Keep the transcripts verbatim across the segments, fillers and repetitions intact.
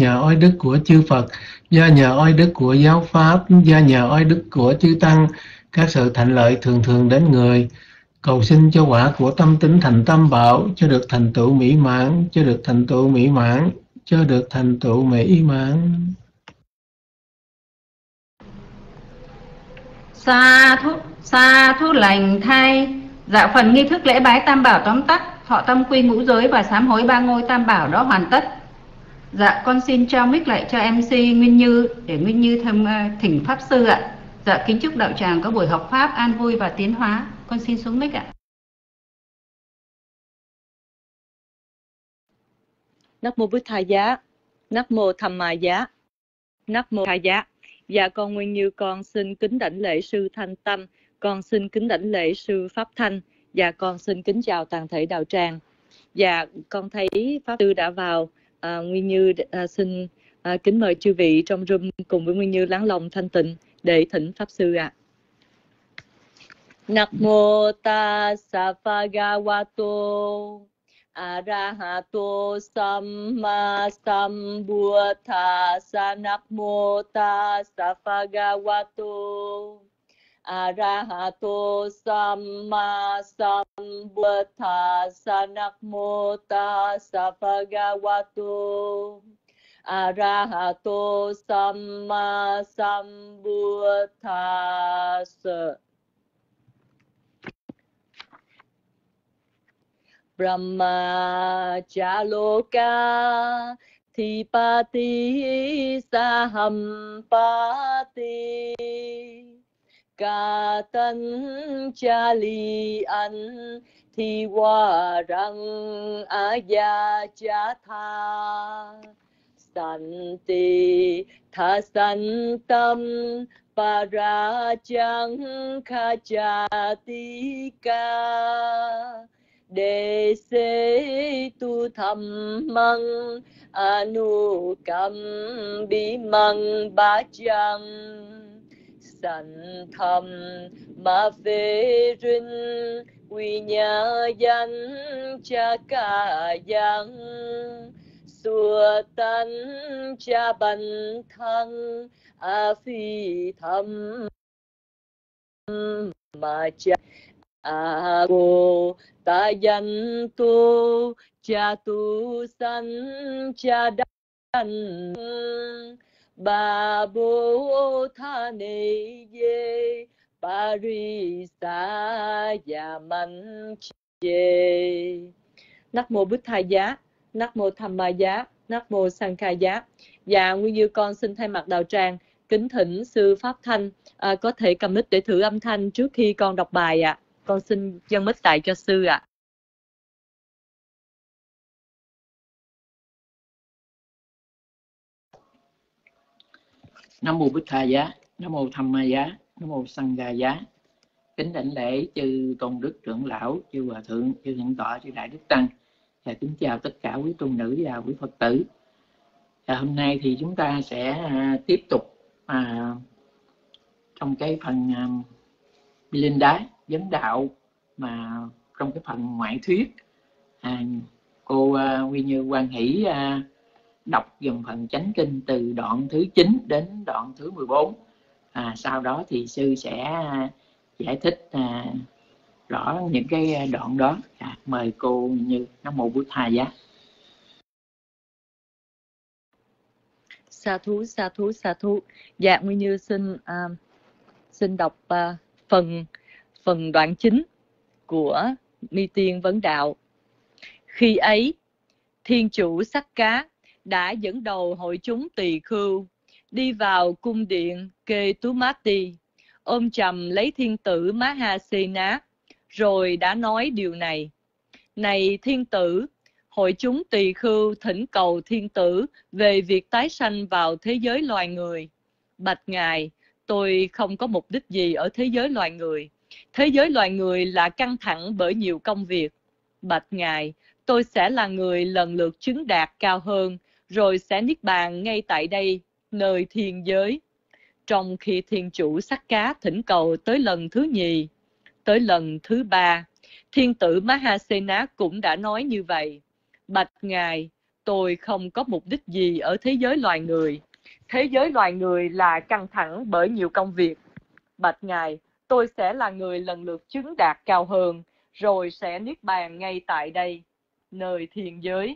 nhờ oai đức của chư Phật, do nhờ oai đức của giáo pháp, do nhờ oai đức của chư Tăng, các sự thạnh lợi thường thường đến người. Cầu xin cho quả của tâm tính thành tam bảo, cho được thành tựu mỹ mãn, cho được thành tựu mỹ mãn, cho được thành tựu mỹ mãn. Sa thú, sa thú lành thay. Dạ, phần nghi thức lễ bái tam bảo tóm tắt, thọ tâm quy ngũ giới và sám hối ba ngôi tam bảo đó hoàn tất. Dạ, con xin trao mic lại cho em xê Nguyên Như để Nguyên Như thâm thỉnh pháp sư ạ. Dạ, kính chúc đạo tràng có buổi học pháp an vui và tiến hóa. Con xin xuống mic ạ. Nắc mô Bụt Thầy Giá, Nắc mô Tham Ma Giá, Nắc mô Thầy Giá. Dạ, con Nguyên Như con xin kính đảnh lễ sư Thanh Tâm, con xin kính đảnh lễ sư Pháp Thanh, và con xin kính chào toàn thể đạo tràng. Dạ, con thấy pháp sư đã vào. À, Nguyên Như à, xin à, kính mời chư vị trong room cùng với Nguyên Như lắng lòng thanh tịnh để thỉnh pháp sư ạ. À. Namo tassa bhagavato arahato samma sambuddhassa. Namo tassa bhagavato arahato samma sambuddhassa. Namo tassa bhagavato arahato samma sambuddhassa. Brahma chaloka thipati sahampati katan chali an thiwarang ayachatha santi thasantam parachang khachatika đề xế tu thầm măng anukam bi măng bá chăng sanh thầm ma phê rinh quy nhà danh cha ca yang xua tân cha bần thân a phi thầm mà cha a cô ta danh tu cha tu sanh cha đan ba bố tha ni ye parisa ya man che. Nắc mô Bụt Thầy Giá, Nắc mô Tham Ma Giá, Nắc mô Sang Khai Giá. Và Nguyên Như con xin thay mặt đạo tràng kính thỉnh sư Pháp Thanh à, có thể cầm mic để thử âm thanh trước khi con đọc bài ạ. À. Con xin dâng mic tại cho sư ạ. À. Nam mô Bụt Thầy Giá, Nam mô Tham Ma Giá, Nam mô Sang Ca Giá. Kính đảnh lễ chư tôn đức trưởng lão, chư hòa thượng, chư thượng tọa, chư đại đức tăng. Và kính chào tất cả quý tôn nữ và quý Phật tử. Và hôm nay thì chúng ta sẽ à, tiếp tục à, trong cái phần à, Linh Đái vấn đạo mà trong cái phần ngoại thuyết à, cô à, Nguyên Như Quan Hỷ à, đọc dòng phần chánh kinh từ đoạn thứ chín đến đoạn thứ mười bốn. À, sau đó thì sư sẽ à, giải thích à, rõ những cái đoạn đó. À, mời cô Như. Nam mô Bụt Thầy Giá. Sa thú, sa thú, sa thú. Dạ, Nguyên Như xin à, xin đọc à, phần phần đoạn chính của Mi Tiên Vấn Đạo. Khi ấy, Thiên Chủ Sắc Cá đã dẫn đầu hội chúng tỳ khưu đi vào cung điện Kê Tú Mát Ti, ôm chầm lấy thiên tử Mahasena, rồi đã nói điều này: Này thiên tử, hội chúng tỳ khưu thỉnh cầu thiên tử về việc tái sanh vào thế giới loài người. Bạch ngài, tôi không có mục đích gì ở thế giới loài người. Thế giới loài người là căng thẳng bởi nhiều công việc. Bạch ngài, tôi sẽ là người lần lượt chứng đạt cao hơn, rồi sẽ niết bàn ngay tại đây, nơi thiên giới. Trong khi thiên chủ Sắc Cá thỉnh cầu tới lần thứ nhì, tới lần thứ ba, thiên tử Mahasena cũng đã nói như vậy. Bạch ngài, tôi không có mục đích gì ở thế giới loài người. Thế giới loài người là căng thẳng bởi nhiều công việc. Bạch Ngài, tôi sẽ là người lần lượt chứng đạt cao hơn, rồi sẽ niết bàn ngay tại đây, nơi thiên giới.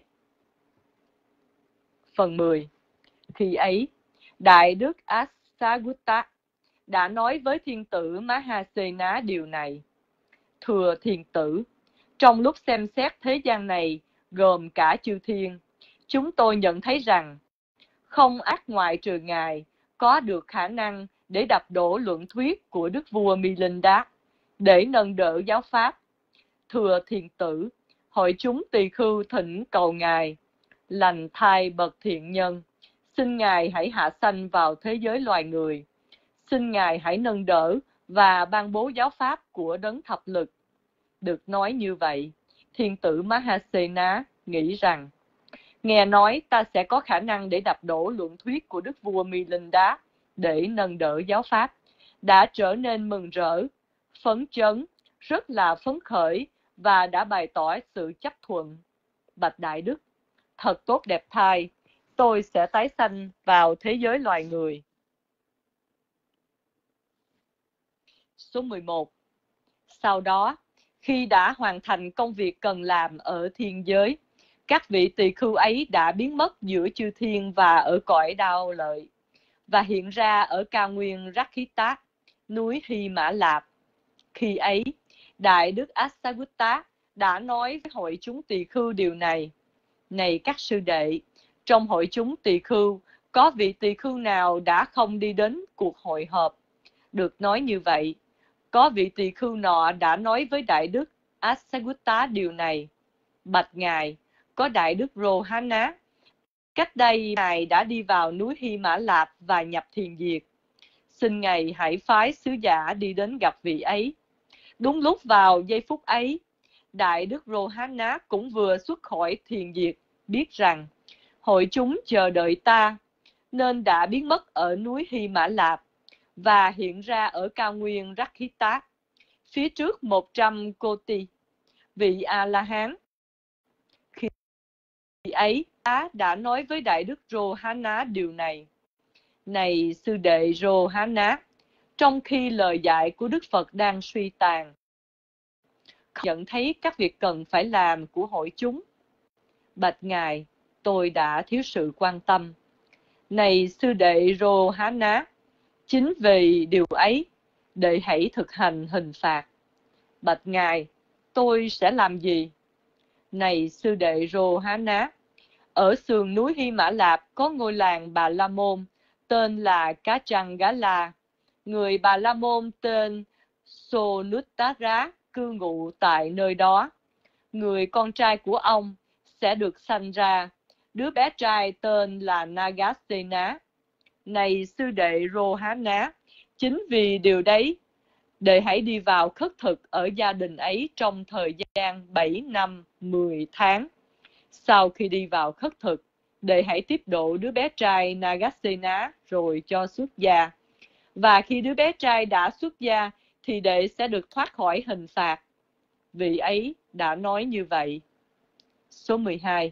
Phần mười. Khi ấy, Đại đức Asagutta đã nói với thiên tử Mahasena điều này. Thưa thiên tử, trong lúc xem xét thế gian này, gồm cả chư thiên, chúng tôi nhận thấy rằng không ác ngoại trừ Ngài có được khả năng để đập đổ luận thuyết của Đức vua Milinda để nâng đỡ giáo pháp. Thưa thiên tử, hội chúng tỳ khưu thỉnh cầu Ngài, lành thai bậc thiện nhân, xin Ngài hãy hạ sanh vào thế giới loài người. Xin Ngài hãy nâng đỡ và ban bố giáo pháp của đấng thập lực. Được nói như vậy, thiên tử Mahasena nghĩ rằng, nghe nói ta sẽ có khả năng để đập đổ luận thuyết của Đức vua Milinda để nâng đỡ giáo pháp, đã trở nên mừng rỡ, phấn chấn, rất là phấn khởi và đã bày tỏ sự chấp thuận. Bạch Đại Đức, thật tốt đẹp thay, tôi sẽ tái sanh vào thế giới loài người. Số mười một. Sau đó, khi đã hoàn thành công việc cần làm ở thiên giới, các vị tỳ khưu ấy đã biến mất giữa chư thiên và ở cõi Đao Lợi, và hiện ra ở cao nguyên Rakkhita, núi Hy Mã Lạp. Khi ấy, Đại đức Asagutta đã nói với hội chúng tỳ khưu điều này. Này các sư đệ, trong hội chúng tỳ khưu, có vị tỳ khưu nào đã không đi đến cuộc hội họp? Được nói như vậy, có vị tỳ khưu nọ đã nói với Đại đức Asagutta điều này. Bạch Ngài, có Đại đức Rohana, cách đây Ngài đã đi vào núi Hy Mã Lạp và nhập thiền diệt. Xin Ngài hãy phái sứ giả đi đến gặp vị ấy. Đúng lúc vào giây phút ấy, Đại đức Rohana cũng vừa xuất khỏi thiền diệt, biết rằng hội chúng chờ đợi ta, nên đã biến mất ở núi Hy Mã Lạp và hiện ra ở cao nguyên Rakkhita, phía trước một trăm Koti, vị A-la-hán. Khi ấy, ta đã nói với Đại đức Rohana điều này. Này sư đệ Rohana, trong khi lời dạy của Đức Phật đang suy tàn, nhận thấy các việc cần phải làm của hội chúng. Bạch Ngài, tôi đã thiếu sự quan tâm. Này sư đệ Rohana, chính vì điều ấy, đệ hãy thực hành hình phạt. Bạch Ngài, tôi sẽ làm gì? Này sư đệ Rohana, ở sườn núi Hy Mã Lạp có ngôi làng Bà La Môn, tên là Cá Trăng Gá La. Người Bà La Môn tên Sonuttara cư ngụ tại nơi đó. Người con trai của ông sẽ được sanh ra. Đứa bé trai tên là Nagasena. Này sư đệ Rohana, chính vì điều đấy, đệ hãy đi vào khất thực ở gia đình ấy trong thời gian bảy năm mười tháng. Sau khi đi vào khất thực, đệ hãy tiếp độ đứa bé trai Nagasena rồi cho xuất gia. Và khi đứa bé trai đã xuất gia, thì đệ sẽ được thoát khỏi hình phạt. Vị ấy đã nói như vậy. Số mười hai.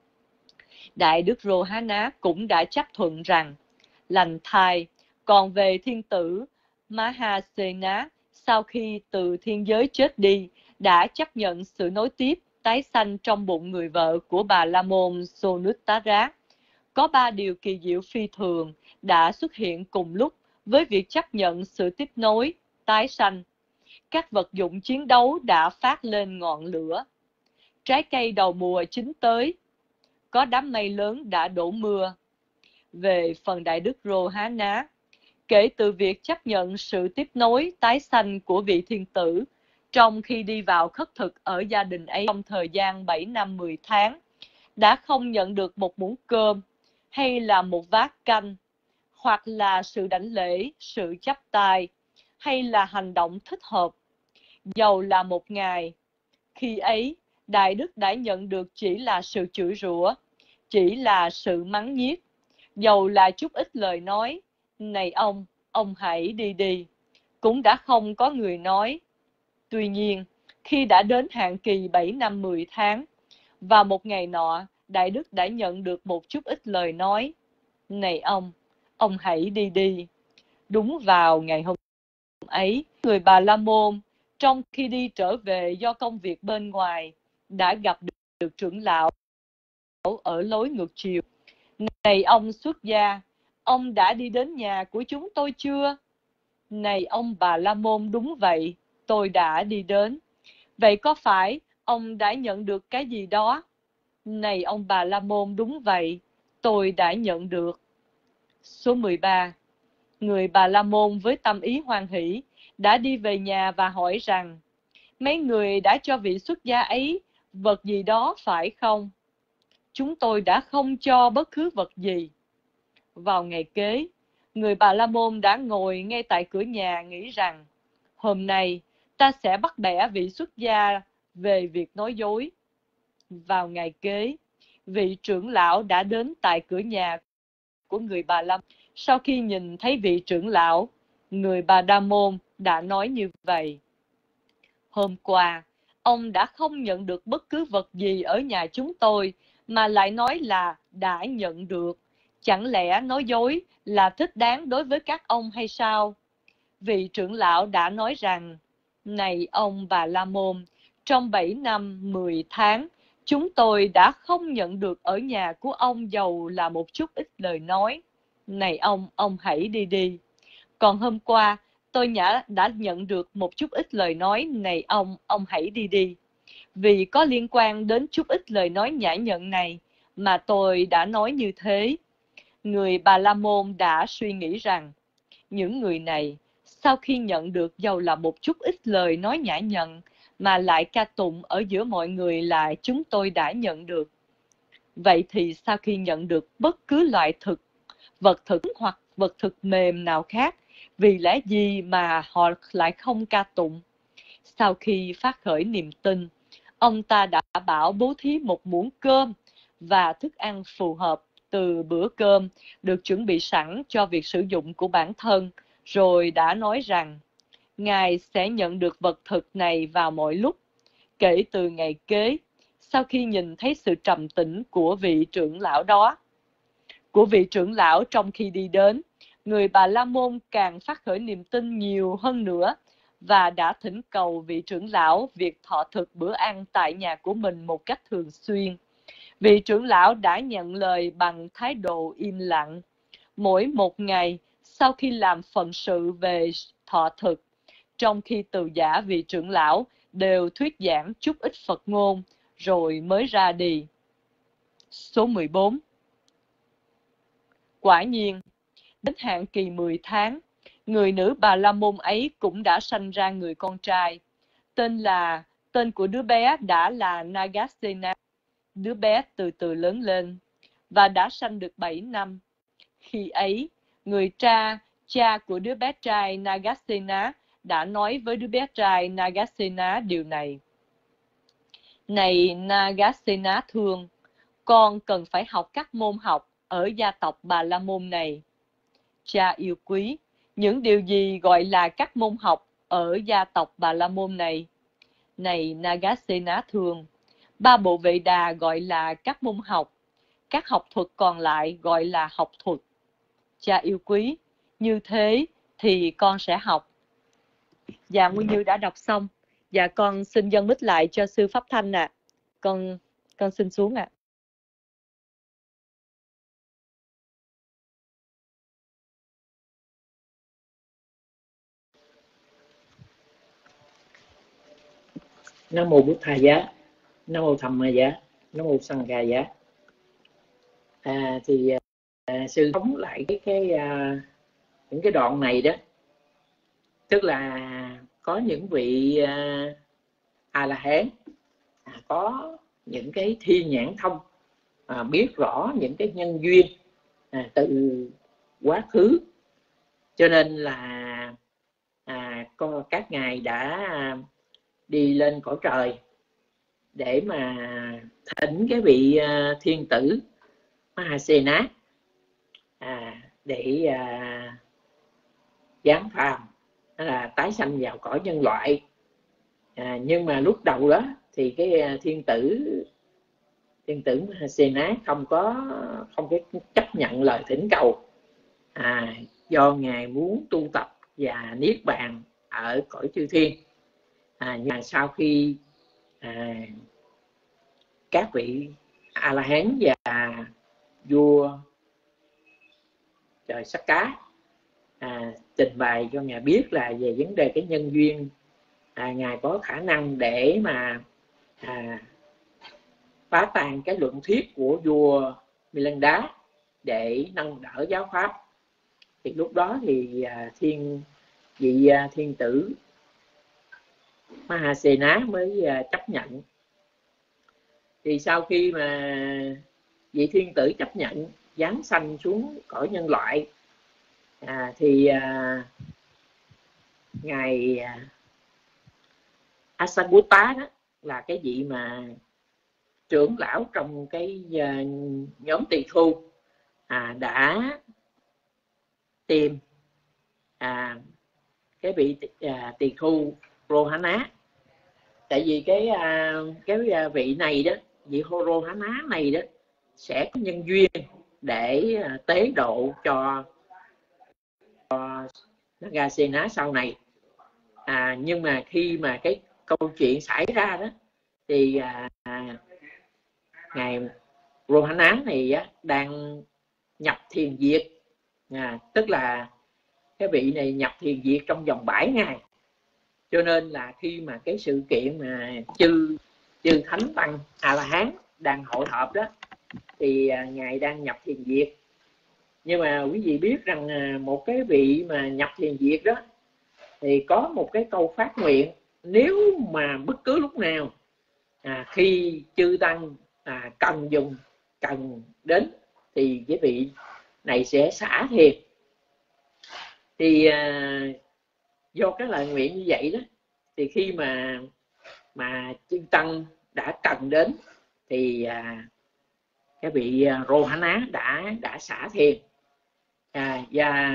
Đại đức Rohana cũng đã chấp thuận rằng, lành thai, còn về thiên tử Mahasena, sau khi từ thiên giới chết đi, đã chấp nhận sự nối tiếp tái sanh trong bụng người vợ của Bà La Môn Sonuttara. Có ba điều kỳ diệu phi thường đã xuất hiện cùng lúc với việc chấp nhận sự tiếp nối, tái sanh. Các vật dụng chiến đấu đã phát lên ngọn lửa. Trái cây đầu mùa chín tới. Có đám mây lớn đã đổ mưa. Về phần Đại đức Rohana, kể từ việc chấp nhận sự tiếp nối, tái sanh của vị thiên tử, trong khi đi vào khất thực ở gia đình ấy trong thời gian bảy năm mười tháng, đã không nhận được một muỗng cơm, hay là một vát canh, hoặc là sự đảnh lễ, sự chắp tay, hay là hành động thích hợp. Dầu là một ngày, khi ấy, Đại Đức đã nhận được chỉ là sự chửi rủa, chỉ là sự mắng nhiếc, dầu là chút ít lời nói, này ông, ông hãy đi đi, cũng đã không có người nói. Tuy nhiên, khi đã đến hạn kỳ bảy năm mười tháng, và một ngày nọ, Đại Đức đã nhận được một chút ít lời nói. Này ông, ông hãy đi đi. Đúng vào ngày hôm ấy, người Bà La Môn trong khi đi trở về do công việc bên ngoài đã gặp được, được trưởng lão ở lối ngược chiều. Này ông xuất gia, ông đã đi đến nhà của chúng tôi chưa? Này ông Bà La Môn, đúng vậy, tôi đã đi đến. Vậy có phải ông đã nhận được cái gì đó? Này ông Bà La Môn, đúng vậy, tôi đã nhận được. Số mười ba. Người Bà La Môn với tâm ý hoan hỷ đã đi về nhà và hỏi rằng, mấy người đã cho vị xuất gia ấy vật gì đó phải không? Chúng tôi đã không cho bất cứ vật gì. Vào ngày kế, người Bà La Môn đã ngồi ngay tại cửa nhà nghĩ rằng, hôm nay ta sẽ bắt bẻ vị xuất gia về việc nói dối. Vào ngày kế, vị trưởng lão đã đến tại cửa nhà của người Bà La Môn. Sau khi nhìn thấy vị trưởng lão, người Bà La Môn đã nói như vậy. Hôm qua, ông đã không nhận được bất cứ vật gì ở nhà chúng tôi, mà lại nói là đã nhận được. Chẳng lẽ nói dối là thích đáng đối với các ông hay sao? Vị trưởng lão đã nói rằng, này ông Bà La Môn, trong bảy năm mười tháng, chúng tôi đã không nhận được ở nhà của ông dầu là một chút ít lời nói. Này ông, ông hãy đi đi. Còn hôm qua, tôi nhã đã nhận được một chút ít lời nói. Này ông, ông hãy đi đi. Vì có liên quan đến chút ít lời nói nhã nhặn này mà tôi đã nói như thế. Người Bà La Môn đã suy nghĩ rằng, những người này, sau khi nhận được dầu là một chút ít lời nói nhã nhặn, mà lại ca tụng ở giữa mọi người là chúng tôi đã nhận được. Vậy thì sau khi nhận được bất cứ loại thực, vật thực hoặc vật thực mềm nào khác, vì lẽ gì mà họ lại không ca tụng? Sau khi phát khởi niềm tin, ông ta đã bảo bố thí một muỗng cơm và thức ăn phù hợp từ bữa cơm được chuẩn bị sẵn cho việc sử dụng của bản thân, rồi đã nói rằng Ngài sẽ nhận được vật thực này vào mọi lúc. Kể từ ngày kế, sau khi nhìn thấy sự trầm tĩnh của vị trưởng lão đó, của vị trưởng lão trong khi đi đến, người Bà La Môn càng phát khởi niềm tin nhiều hơn nữa và đã thỉnh cầu vị trưởng lão việc thọ thực bữa ăn tại nhà của mình một cách thường xuyên. Vị trưởng lão đã nhận lời bằng thái độ im lặng. Mỗi một ngày, sau khi làm phận sự về thọ thực, trong khi từ giả vị trưởng lão đều thuyết giảng chút ít Phật ngôn, rồi mới ra đi. Số mười bốn. Quả nhiên, đến hạn kỳ mười tháng, người nữ Bà La Môn ấy cũng đã sanh ra người con trai. Tên là tên của đứa bé đã là Nagasena. Đứa bé từ từ lớn lên và đã sanh được bảy năm. Khi ấy, người cha, cha của đứa bé trai Nagasena đã nói với đứa bé trai Nagasena điều này. Này Nagasena thương, con cần phải học các môn học ở gia tộc Bà La Môn này. Cha yêu quý, những điều gì gọi là các môn học ở gia tộc Bà La Môn này? Này Nagasena thương, ba bộ Vệ Đà gọi là các môn học, các học thuật còn lại gọi là học thuật. Cha yêu quý, như thế thì con sẽ học. Dạ, Nguyên Như đã đọc xong. Dạ, con xin dâng mic lại cho sư Pháp Thanh ạ. À. Con con xin xuống ạ. À. Nam mô Bụt Thầy Giá, Nam mô Tham Ma Giá, Nam mô Sangha Giá. À, thì à, sư thống lại cái cái à, những cái đoạn này đó, tức là có những vị à, A La Hán à, có những cái thiên nhãn thông, à, biết rõ những cái nhân duyên à, từ quá khứ, cho nên là à, có các ngài đã đi lên cõi trời để mà thỉnh cái vị uh, thiên tử Mahasena à, để uh, giáng phàm, đó là tái sanh vào cõi nhân loại. À, nhưng mà lúc đầu đó thì cái uh, thiên tử thiên tử Mahasena không có không có chấp nhận lời thỉnh cầu, à, do ngài muốn tu tập và niết bàn ở cõi chư thiên. À, nhưng mà sau khi à, các vị A La Hán và vua trời Sắc Cá à, trình bày cho ngài biết là về vấn đề cái nhân duyên, à, ngài có khả năng để mà à, phá tan cái luận thuyết của vua Milinda để nâng đỡ giáo pháp. Thì lúc đó thì à, thiên vị à, thiên tử Mahasena mới à, chấp nhận. Thì sau khi mà vị thiên tử chấp nhận giáng sanh xuống cõi nhân loại, à, thì à, ngài à, Asagutta đó là cái vị mà trưởng lão trong cái uh, nhóm tỳ khu, à, đã tìm à, cái vị à, tỳ khu Rohana. Tại vì cái à, cái vị này đó, vị Rohana này đó sẽ có nhân duyên để à, tế độ cho, cho Nagasena sau này. À, nhưng mà khi mà cái câu chuyện xảy ra đó thì à, ngài Rohana này á, đang nhập thiền diệt, à, tức là cái vị này nhập thiền diệt trong vòng bảy ngày. Cho nên là khi mà cái sự kiện mà chư chư thánh tăng A La Hán đang hội họp đó thì à, ngài đang nhập thiền diệt. Nhưng mà quý vị biết rằng à, một cái vị mà nhập thiền diệt đó thì có một cái câu phát nguyện, nếu mà bất cứ lúc nào à, khi chư tăng à, cần dùng cần đến thì cái vị này sẽ xả thiền. Thì à, do cái lời nguyện như vậy đó, thì khi mà mà chư tăng đã cần đến thì à, cái vị Rohana đã đã xả thiền, à, và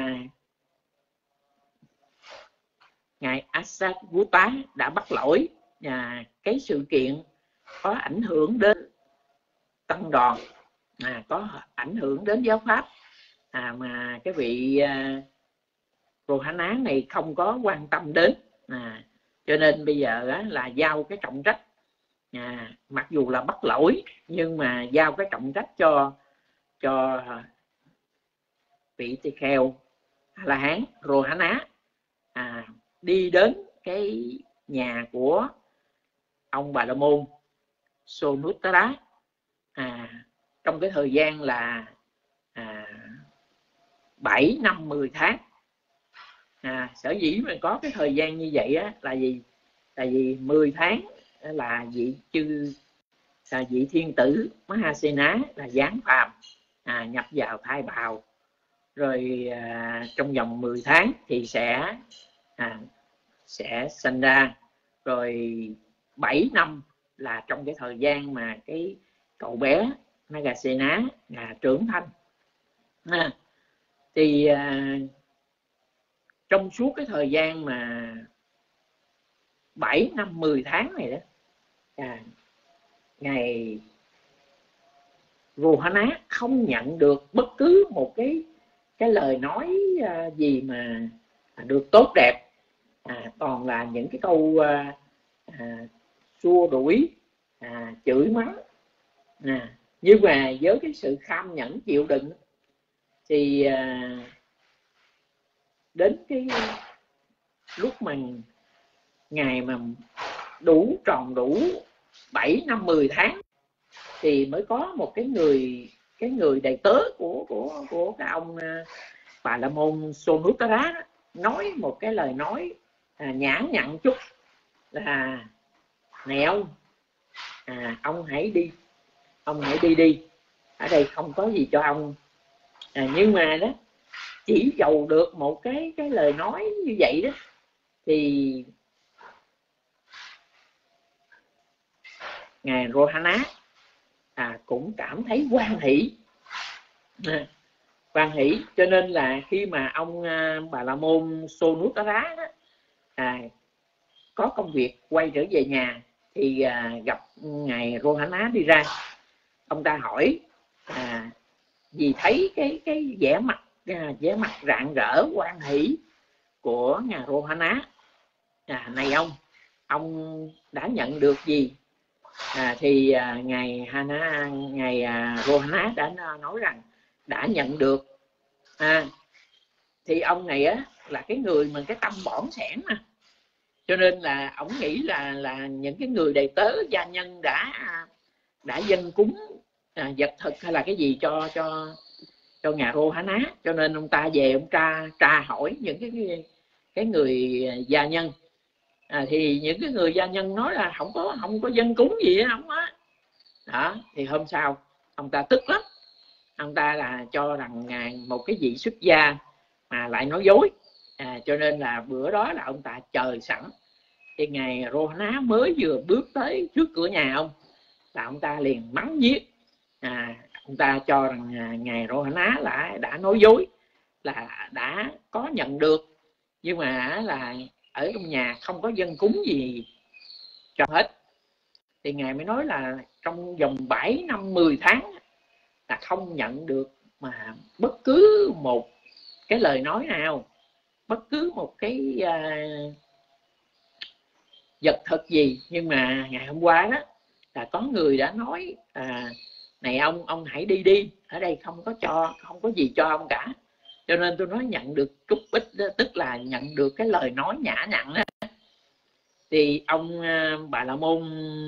ngài Asagutta đã bắt lỗi à, cái sự kiện có ảnh hưởng đến tăng đoàn, à, có ảnh hưởng đến giáo pháp, à, mà cái vị à, Rohana này không có quan tâm đến, à, cho nên bây giờ á, là giao cái trọng trách, à, mặc dù là bắt lỗi nhưng mà giao cái trọng trách cho cho vị tỳ kheo A La Hán Rohana, à, đi đến cái nhà của ông Bà La Môn Sonuttara, à, trong cái thời gian là à, bảy năm mười tháng. À, sở dĩ mà có cái thời gian như vậy á, là gì? Tại vì mười tháng là vị chư là vị thiên tử Mahasena là giáng phàm, à, nhập vào thai bào, rồi à, trong vòng mười tháng thì sẽ à, sẽ sinh ra, rồi bảy năm là trong cái thời gian mà cái cậu bé Nagasena là trưởng thành. À, thì à, trong suốt cái thời gian mà bảy năm mười tháng này đó, à, ngài Rohana không nhận được bất cứ một cái cái lời nói à, gì mà được tốt đẹp, à, toàn là những cái câu à, à, xua đuổi, à, chửi mắng. À, nhưng mà với cái sự kham nhẫn chịu đựng thì à, đến cái lúc mà ngày mà đủ tròn đủ bảy năm mười tháng thì mới có một cái người cái người đầy tớ của của của cái ông Bà La Môn Sonuttara nói một cái lời nói à, nhã nhặn chút là: này ông, à, ông hãy đi ông hãy đi đi ở đây không có gì cho ông. À, nhưng mà đó, chỉ dầu được một cái cái lời nói như vậy đó thì ngài Rohana à, cũng cảm thấy hoan hỷ, à, hoan hỷ. Cho nên là khi mà ông à, Bà La Môn Sonuttara đó, à, có công việc quay trở về nhà thì à, gặp ngài Rohana đi ra. ông ta hỏi à, vì thấy cái cái vẻ mặt à, vẻ mặt rạng rỡ hoan hỷ của ngài Rohana, à, này ông ông đã nhận được gì? À, thì à, ngài Hana ngài à, Rohana đã nói rằng đã nhận được. À, thì ông này á là cái người mà cái tâm bỏng sẻn mà, cho nên là ông nghĩ là là những cái người đầy tớ gia nhân đã đã dâng cúng à, vật thực hay là cái gì cho cho cho ngài Rohana, cho nên ông ta về ông tra tra hỏi những cái cái, cái người gia nhân. À, thì những cái người gia nhân nói là không có không có dâng cúng gì không á. Đó, thì hôm sau ông ta tức lắm, ông ta là cho rằng ngài một cái vị xuất gia mà lại nói dối. À, cho nên là bữa đó là ông ta chờ sẵn, thì ngài Rohana mới vừa bước tới trước cửa nhà ông là ông ta liền mắng giết. À, ông ta cho rằng ngài Rohana là đã nói dối, là đã có nhận được nhưng mà là ở trong nhà không có dâng cúng gì cho hết. Thì ngài mới nói là trong vòng bảy năm mười tháng là không nhận được mà bất cứ một cái lời nói nào, bất cứ một cái uh, vật thực gì. Nhưng mà ngày hôm qua đó là có người đã nói à, này ông ông hãy đi đi, ở đây không có cho không có gì cho ông cả. Cho nên tôi nói nhận được chút ít đó, tức là nhận được cái lời nói nhã nhặn đó. Thì ông Bà La Môn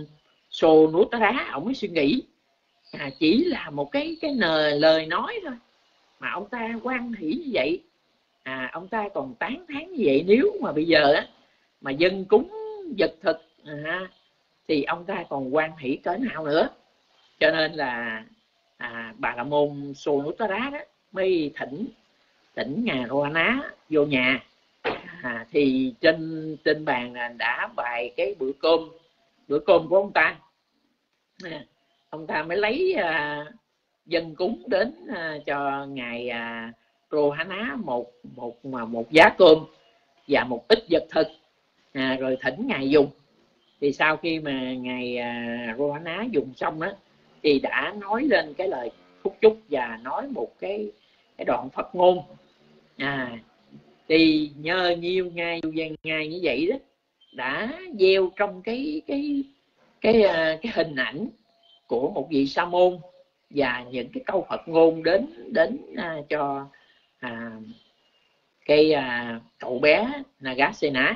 Sonutara ông mới suy nghĩ à, chỉ là một cái cái lời nói thôi mà ông ta hoan hỷ như vậy, à, ông ta còn tán thán như vậy, nếu mà bây giờ á mà dân cúng vật thực à, thì ông ta còn hoan hỷ cỡ nào nữa. Cho nên là à, Bà La Môn Sonutara đó mới thỉnh thỉnh ngài Rohana vô nhà. À, thì trên trên bàn đã bày cái bữa cơm bữa cơm của ông ta. À, ông ta mới lấy à, dân cúng đến à, cho ngài à, Rohana một một mà một giá cơm và một ít vật thực, à, rồi thỉnh ngài dùng. Thì sau khi mà ngài à, Rohana dùng xong đó thì đã nói lên cái lời phúc chúc và nói một cái cái đoạn Phật ngôn. À, thì nhờ nhiều ngày nhiều ngày như vậy đó đã gieo trong cái cái cái cái, cái hình ảnh của một vị sa môn và những cái câu Phật ngôn đến đến à, cho à, cái à, cậu bé Nagasena.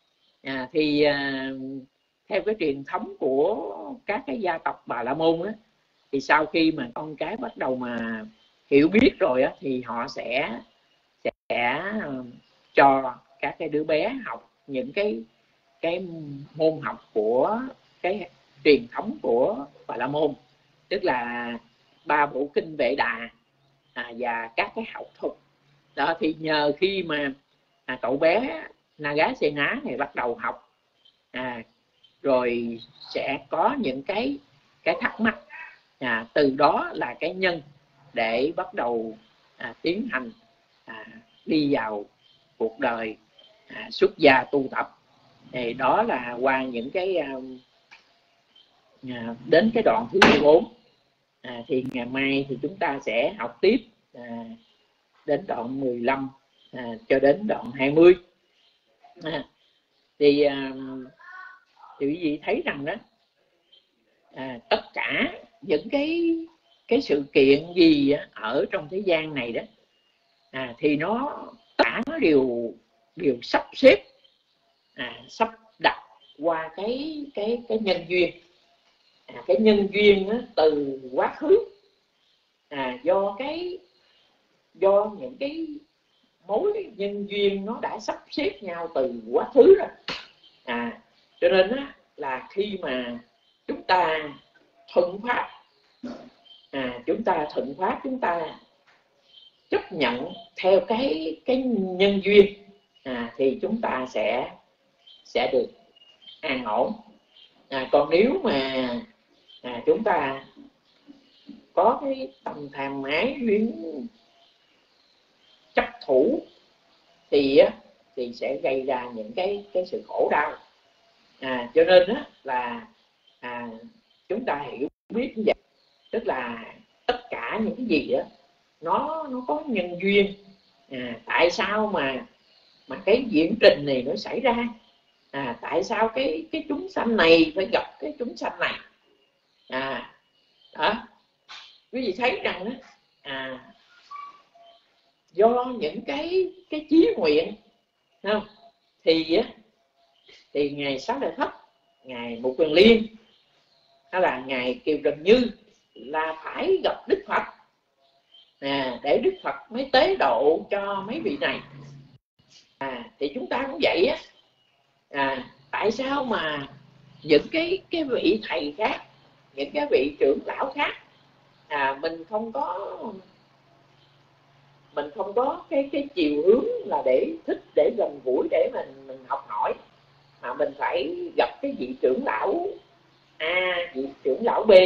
À, thì à, theo cái truyền thống của các cái gia tộc Bà La Môn đó, thì sau khi mà con cái bắt đầu mà hiểu biết rồi á, thì họ sẽ sẽ cho các cái đứa bé học những cái cái môn học của cái truyền thống của Bà La Môn, tức là ba bộ kinh Vệ Đà à, và các cái học thuật đó. Thì nhờ khi mà à, cậu bé Nagasena này bắt đầu học à, rồi sẽ có những cái cái thắc mắc, à, từ đó là cái nhân để bắt đầu à, tiến hành à, đi vào cuộc đời à, xuất gia tu tập. Thì đó là qua những cái à, đến cái đoạn thứ mười bốn. À, thì ngày mai thì chúng ta sẽ học tiếp à, đến đoạn mười lăm à, cho đến đoạn hai mươi. À, thì à, thì quý vị thấy rằng đó à, tất cả những cái cái sự kiện gì ở trong thế gian này đó à, thì nó tất cả nó đều đều sắp xếp à, sắp đặt qua cái cái cái nhân duyên. À, cái nhân duyên đó, từ quá khứ à, do cái do những cái mối nhân duyên nó đã sắp xếp nhau từ quá khứ rồi. À, cho nên á, là khi mà chúng ta thuận pháp à, chúng ta thuận pháp chúng ta chấp nhận theo cái cái nhân duyên à, thì chúng ta sẽ sẽ được an ổn. À, còn nếu mà à, chúng ta có cái tâm tham ái luyến chấp thủ thì á, thì sẽ gây ra những cái cái sự khổ đau. À, cho nên á, là à, chúng ta hiểu biết như vậy tức là tất cả những cái gì đó nó nó có nhân duyên. À, tại sao mà mà cái diễn trình này nó xảy ra, à, tại sao cái cái chúng sanh này phải gặp cái chúng sanh này. À đó, quý vị thấy rằng đó, à, do những cái cái chí nguyện, không? thì á thì ngài Xá Lợi Thất, ngài Mục Kiền Liên, hay là ngài Kiều Trần Như là phải gặp Đức Phật, à, để Đức Phật mới tế độ cho mấy vị này. À, thì chúng ta cũng vậy á. À, tại sao mà những cái cái vị thầy khác, những cái vị trưởng lão khác, à, mình không có mình không có cái cái chiều hướng là để thích, để gần gũi, để mình mình học hỏi, mà mình phải gặp cái vị trưởng lão A, vị trưởng lão B.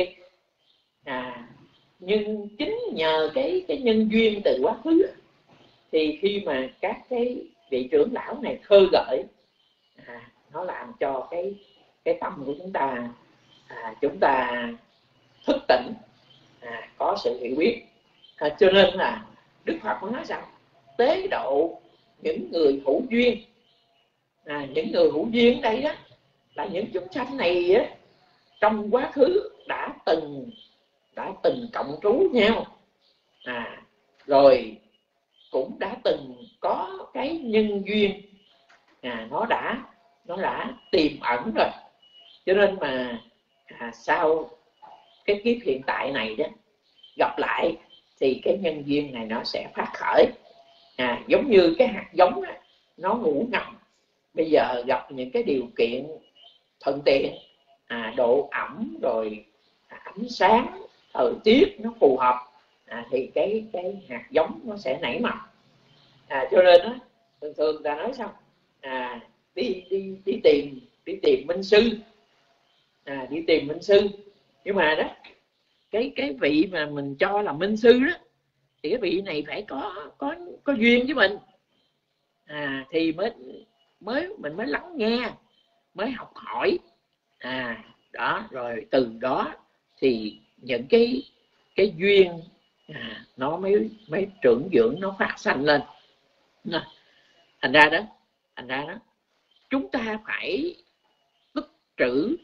À, nhưng chính nhờ cái cái nhân duyên từ quá khứ, thì khi mà các cái vị trưởng lão này khơi gợi, à, nó làm cho cái cái tâm của chúng ta, à, chúng ta thức tỉnh, à, có sự hiểu biết. À, cho nên là Đức Phật cũng nói rằng tế độ những người hữu duyên. À, những người hữu duyên đây đó là những chúng sanh này á, trong quá khứ đã từng đã từng cộng trú nhau, à, rồi cũng đã từng có cái nhân duyên, à, nó đã nó đã tiềm ẩn rồi. Cho nên mà à, sau cái kiếp hiện tại này đó gặp lại thì cái nhân duyên này nó sẽ phát khởi. À, giống như cái hạt giống đó, nó ngủ ngầm, bây giờ gặp những cái điều kiện thuận tiện, à, độ ẩm rồi ánh sáng, thời tiết nó phù hợp, à, thì cái cái hạt giống nó sẽ nảy mầm. À, cho nên đó, thường thường ta nói sao, à, đi đi đi tìm đi tìm minh sư, à, đi tìm minh sư, nhưng mà đó cái cái vị mà mình cho là minh sư đó, thì cái vị này phải có có có duyên với mình, à, thì mới mới mình mới lắng nghe, mới học hỏi, à đó, rồi từ đó thì những cái cái duyên, à, nó mới mới trưởng dưỡng, nó phát sanh lên. Thành ra đó, thành ra đó chúng ta phải tích trữ,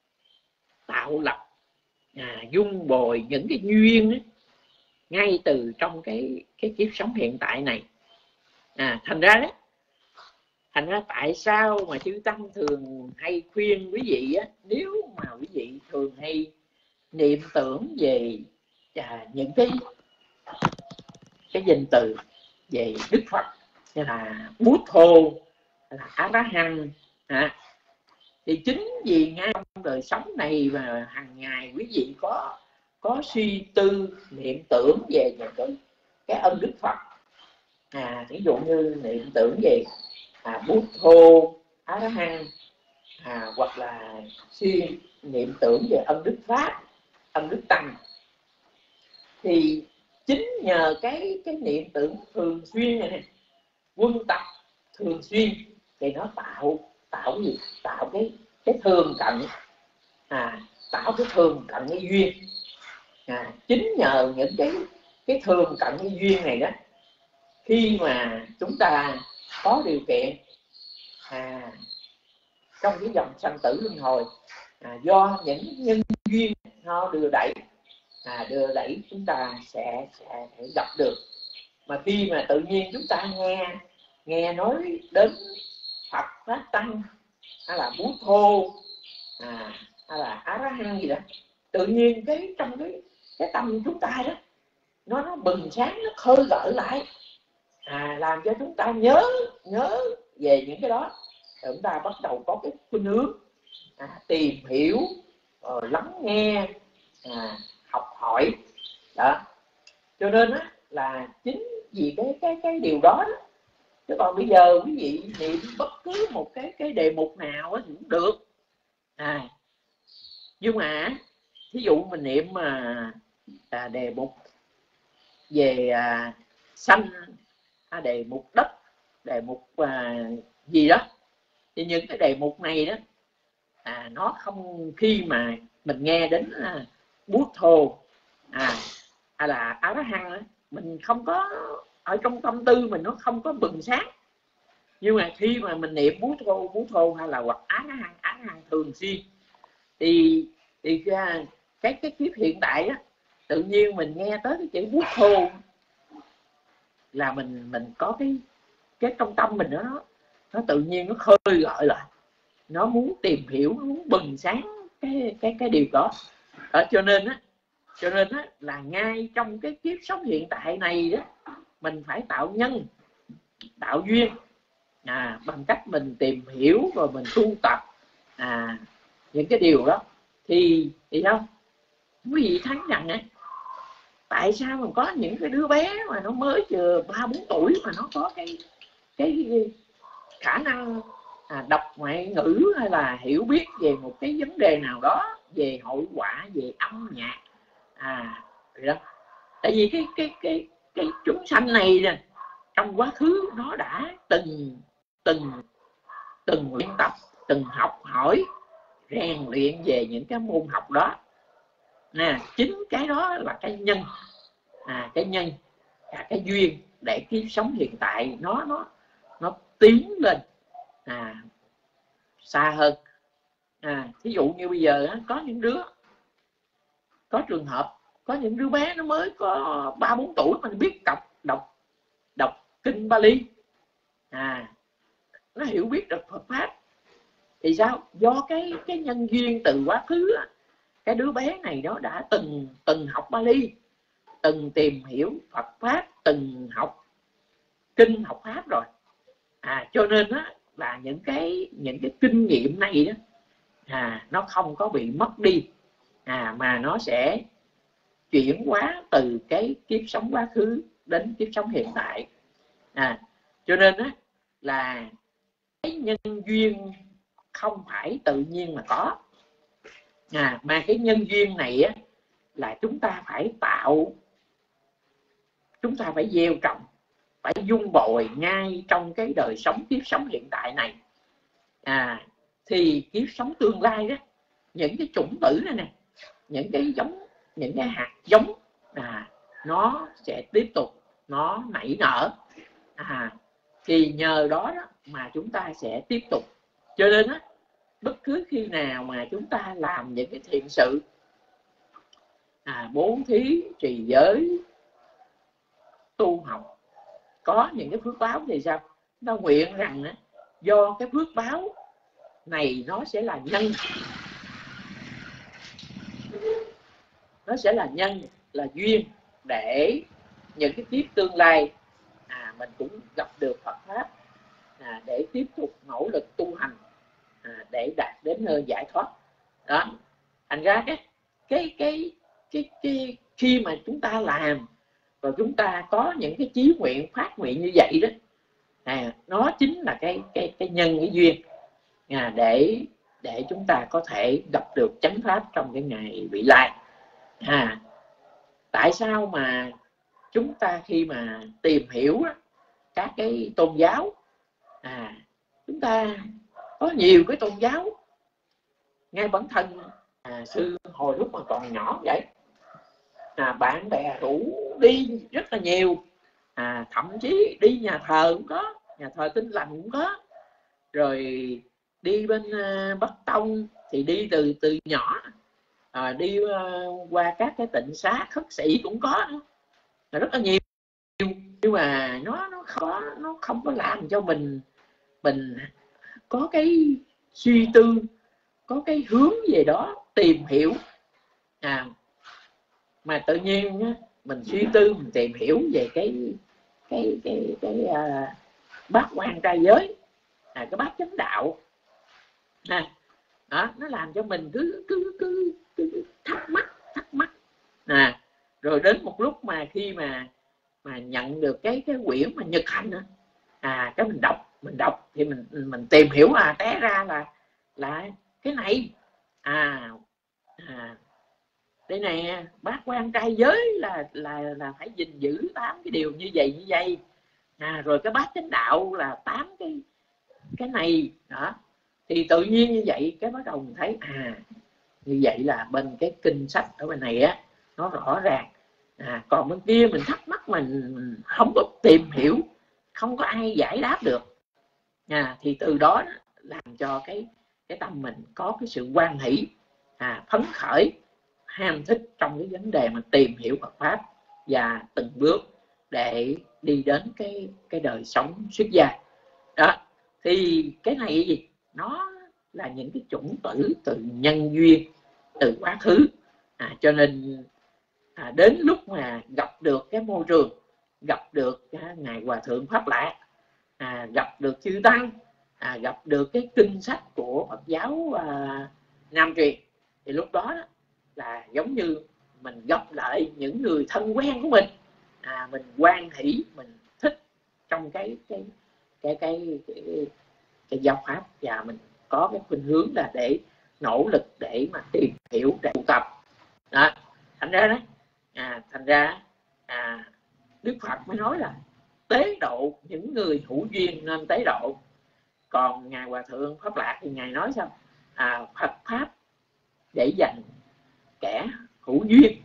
tạo lập, à, dung bồi những cái duyên đó, ngay từ trong cái cái kiếp sống hiện tại này. À, thành ra đó, thành ra tại sao mà chư tăng thường hay khuyên quý vị á, nếu mà quý vị thường hay niệm tưởng về à, những cái cái danh từ về Đức Phật, như là Bút Thô, là Á Rá Hăng, à, thì chính vì ngay trong đời sống này mà hàng ngày quý vị có có suy tư niệm tưởng về những cái cái ân Đức Phật, à, ví dụ như niệm tưởng về à, Bút Thô, Á Rá Hăng, à, hoặc là suy niệm tưởng về ân Đức Pháp, ân Đức Tăng, thì chính nhờ cái cái niệm tưởng thường xuyên này, này quân tập thường xuyên, thì nó tạo tạo cái gì, tạo cái cái thường cận, à, tạo cái thường cận cái duyên. À, chính nhờ những cái cái thường cận cái duyên này đó, khi mà chúng ta có điều kiện, à, trong cái dòng sanh tử luân hồi, à, do những nhân duyên nó đưa đẩy, à, đưa đẩy chúng ta sẽ, sẽ sẽ gặp được. Mà khi mà tự nhiên chúng ta nghe nghe nói đến Phật Pháp Tăng, hay là Bút Thô, à, hay là Á Rá Hăng gì đó, tự nhiên cái trong cái cái tâm chúng ta đó, nó nó bừng sáng, nó khơi gợi lại, à, làm cho chúng ta nhớ nhớ về những cái đó. Rồi chúng ta bắt đầu có cái khuynh hướng, à, tìm hiểu, rồi lắng nghe, à, học hỏi đó. Cho nên á, là chính vì cái cái cái điều đó, đó. Chứ còn bây giờ quý vị niệm bất cứ một cái cái đề mục nào thì cũng được, à, nhưng mà thí dụ mình niệm mà à, đề mục về à, xanh, à, đề mục đất, đề mục à, gì đó, thì những cái đề mục này đó, à, nó không, khi mà mình nghe đến à, Bút Thô, à hay là A La Hán á, mình không có ở trong tâm tư mình, nó không có bừng sáng. Nhưng mà khi mà mình niệm Bố Thô Bố Thô hay là hoặc Á La Hán Á La Hán thường xuyên thì thì cái cái kiếp hiện tại á, tự nhiên mình nghe tới cái chữ Bố Thô là mình mình có cái cái trong tâm mình đó, nó nó tự nhiên nó khơi gợi lại, nó muốn tìm hiểu, nó muốn bừng sáng cái cái cái điều đó. Đó cho nên á cho nên á là ngay trong cái kiếp sống hiện tại này đó, mình phải tạo nhân, tạo duyên, à, bằng cách mình tìm hiểu rồi mình tu tập à, những cái điều đó. Thì thì đâu quý vị thấy rằng á, tại sao mà có những cái đứa bé mà nó mới chừa ba bốn tuổi mà nó có cái cái khả năng à, đọc ngoại ngữ hay là hiểu biết về một cái vấn đề nào đó, về hội họa, về âm nhạc à đó. Tại vì cái cái cái cái chúng sanh này nè, trong quá khứ nó đã từng từng từng luyện tập, từng học hỏi, rèn luyện về những cái môn học đó nè. Chính cái đó là cái nhân, à, cái nhân là cái duyên để kiếp sống hiện tại nó nó nó tiến lên à, xa hơn. À, thí dụ như bây giờ có những đứa, có trường hợp có những đứa bé nó mới có ba bốn tuổi mà nó biết đọc đọc đọc kinh Bali, à, nó hiểu biết được Phật pháp. Thì sao? Do cái cái nhân duyên từ quá khứ, cái đứa bé này nó đã từng từng học Bali, từng tìm hiểu Phật pháp, từng học kinh học pháp rồi, à, cho nên á là những cái những cái kinh nghiệm này đó à, nó không có bị mất đi, à, mà nó sẽ chuyển hóa từ cái kiếp sống quá khứ đến kiếp sống hiện tại. À, cho nên á là cái nhân duyên không phải tự nhiên mà có, à, mà cái nhân duyên này á là chúng ta phải tạo, chúng ta phải gieo trồng, phải dung bồi ngay trong cái đời sống kiếp sống hiện tại này, à, thì kiếp sống tương lai đó, những cái chủng tử này nè, những cái giống, những cái hạt giống à, nó sẽ tiếp tục nó nảy nở, à, thì nhờ đó, đó mà chúng ta sẽ tiếp tục. Cho nên á, bất cứ khi nào mà chúng ta làm những cái thiện sự, à, bố thí, trì giới, tu học, có những cái phước báo thì sao? Nó nguyện rằng á, do cái phước báo này nó sẽ là nhân, nó sẽ là nhân, là duyên để những cái kiếp tương lai à, mình cũng gặp được Phật pháp, à, để tiếp tục nỗ lực tu hành, à, để đạt đến nơi giải thoát. Đó, thành ra cái cái cái cái cái khi mà chúng ta làm rồi chúng ta có những cái chí nguyện, phát nguyện như vậy đó, à, nó chính là cái cái cái nhân, cái duyên à, để để chúng ta có thể gặp được chánh pháp trong cái ngày vị lai. À, tại sao mà chúng ta khi mà tìm hiểu các cái tôn giáo, à, chúng ta có nhiều cái tôn giáo, ngay bản thân à, sư hồi lúc mà còn nhỏ vậy, à, bạn bè rủ đi rất là nhiều, à, thậm chí đi nhà thờ cũng có, nhà thờ Tin Lành cũng có, rồi đi bên uh, Bắc Tông thì đi từ từ nhỏ, à, đi uh, qua các cái tịnh xá khất sĩ cũng có, rất là nhiều. Nhưng mà nó nó khó, nó không có làm cho mình mình có cái suy tư, có cái hướng về đó tìm hiểu, à, mà tự nhiên mình suy tư, mình tìm hiểu về cái cái cái cái uh, bát quan trai giới, à, cái bát chánh đạo, à, đó, nó làm cho mình cứ cứ cứ, cứ thắc mắc thắc mắc, à, rồi đến một lúc mà khi mà mà nhận được cái cái quyển mà Nhật Hành đó, à, cái mình đọc mình đọc thì mình mình tìm hiểu, à, té ra là là cái này, à, à đây này, bát quan trai giới là là là phải gìn giữ tám cái điều như vậy như vậy, à, rồi cái bát chánh đạo là tám cái cái này đó. Thì tự nhiên như vậy cái bắt đầu mình thấy, à, như vậy là bên cái kinh sách ở bên này á, nó rõ ràng. À, còn bên kia mình thắc mắc mình không có tìm hiểu, không có ai giải đáp được, à, thì từ đó làm cho cái cái tâm mình có cái sự hoan hỷ, à, phấn khởi, ham thích trong cái vấn đề mà tìm hiểu Phật pháp và từng bước để đi đến cái cái đời sống xuất gia. Đó thì cái này là gì? Nó là những cái chủng tử từ nhân duyên, từ quá khứ, à, cho nên à, đến lúc mà gặp được cái môi trường, gặp được à, ngài Hòa Thượng Pháp Lạc, à, gặp được chư tăng, à, gặp được cái kinh sách của Phật giáo à, Nam truyền, thì lúc đó, đó là giống như mình gặp lại những người thân quen của mình, à, mình hoan hỷ, mình thích trong cái cái cái cái cái, cái, cái giáo pháp, và mình có cái khuynh hướng là để nỗ lực để mà tìm hiểu, để tu tập. Đó, thành ra đó, à, thành ra à, Đức Phật mới nói là tế độ những người hữu duyên nên tế độ. Còn ngài Hòa Thượng Pháp Lạc thì ngài nói sao? À, Phật pháp để dành kẻ hữu duyên.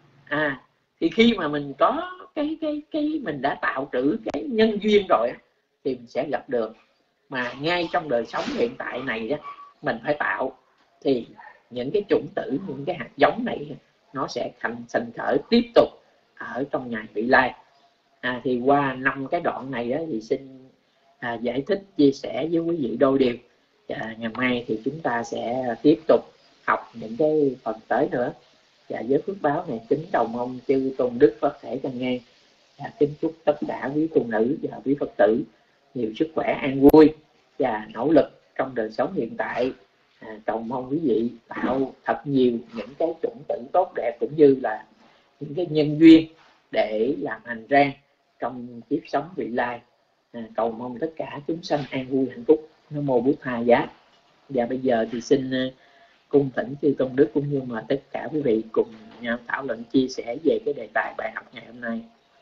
À, thì khi mà mình có cái cái cái mình đã tạo trữ cái nhân duyên rồi thì mình sẽ gặp được. Mà ngay trong đời sống hiện tại này đó, mình phải tạo, thì những cái chủng tử, những cái hạt giống này nó sẽ thành sinh khởi tiếp tục ở trong ngày vị lai. À, thì qua năm cái đoạn này đó thì xin à, giải thích chia sẻ với quý vị đôi điều. À, ngày mai thì chúng ta sẽ tiếp tục học những cái phần tới nữa. Và với phước báo này kính cầu mong chư tôn đức Phật thể căn ngang, và kính chúc tất cả quý tu nữ và quý Phật tử nhiều sức khỏe, an vui và nỗ lực trong đời sống hiện tại. À, cầu mong quý vị tạo thật nhiều những cái chủng tử tốt đẹp, cũng như là những cái nhân duyên để làm hành trang trong kiếp sống vị lai. À, cầu mong tất cả chúng sanh an vui hạnh phúc. Nam mô Bụt Tha Giá. Và bây giờ thì xin cung thỉnh chư tôn đức cũng như mà tất cả quý vị cùng nhau thảo luận chia sẻ về cái đề tài bài học ngày hôm nay.